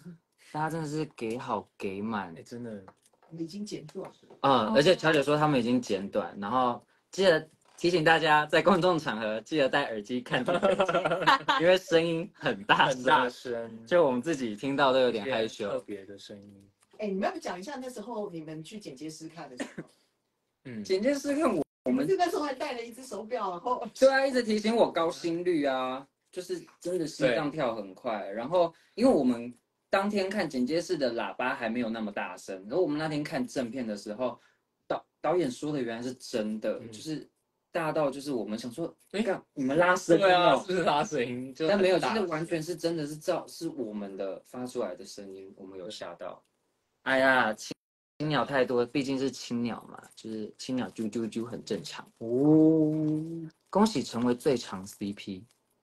Speaker 1: 大家真的是给好给满
Speaker 4: 哎，真的，
Speaker 2: 我们已经剪断了。
Speaker 1: 而且乔姐说他们已经剪短，然后记得提醒大家在公众场合记得戴耳机看听分机，因为声音很大
Speaker 4: 很大声，
Speaker 1: 就我们自己听到都有点害
Speaker 4: 特
Speaker 1: 羞。
Speaker 4: 别的声音。
Speaker 2: 哎，你们要不讲一下那时候你们去剪接师看的时候？
Speaker 1: 剪接师看我们
Speaker 2: 是那时候还带了一只手表，然后
Speaker 1: 对啊，一直提醒我高心率啊，就是真的心脏跳很快。然后因为我们当天看剪接室的喇叭还没有那么大声，然后我们那天看正片的时候，导演说的原来是真的，就是大到就是我们想说，你们拉声
Speaker 4: 对啊，
Speaker 1: 哦，
Speaker 4: 是拉声音，
Speaker 1: 但没有，就是完全是真的是我们的发出来的声音，我们有吓到。哎呀，青鸟太多，毕竟是青鸟嘛，就是青鸟啾啾啾很正常哦。恭喜成为最长 CP，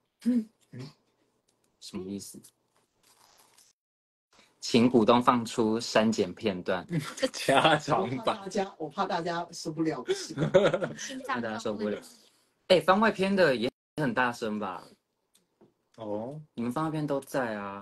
Speaker 1: 什么意思？请股东放出删减片段，
Speaker 4: 加长版。
Speaker 2: 我怕大家受不了，
Speaker 3: 心
Speaker 1: 大
Speaker 3: 脏
Speaker 1: 家受不了。哎，番外篇的也很大声吧？
Speaker 4: 哦
Speaker 1: 你们番外篇都在啊？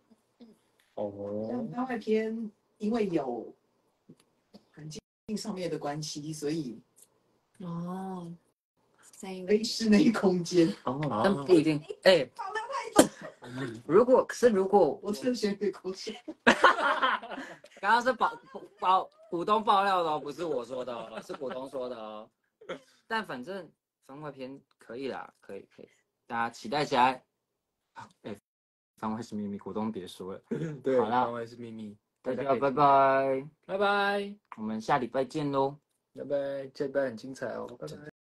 Speaker 4: 哦，
Speaker 2: 番外篇因为有环境上面的关系，所以
Speaker 5: 哦，在
Speaker 2: 可以室内空间。
Speaker 1: 但不一定。哎，如果
Speaker 2: 我真的学会口水。
Speaker 1: 刚刚是股东爆料的哦，不是我说的哦，是股东说的哦。但反正番外篇可以啦，可以，大家期待起来。番外是秘密，股东别说了。
Speaker 4: 对，
Speaker 1: 好啦
Speaker 4: 番外是秘密，
Speaker 1: 大家拜拜，
Speaker 4: 拜拜，
Speaker 1: 我们下礼拜见喽。
Speaker 4: 拜拜，这礼拜很精彩哦，拜拜。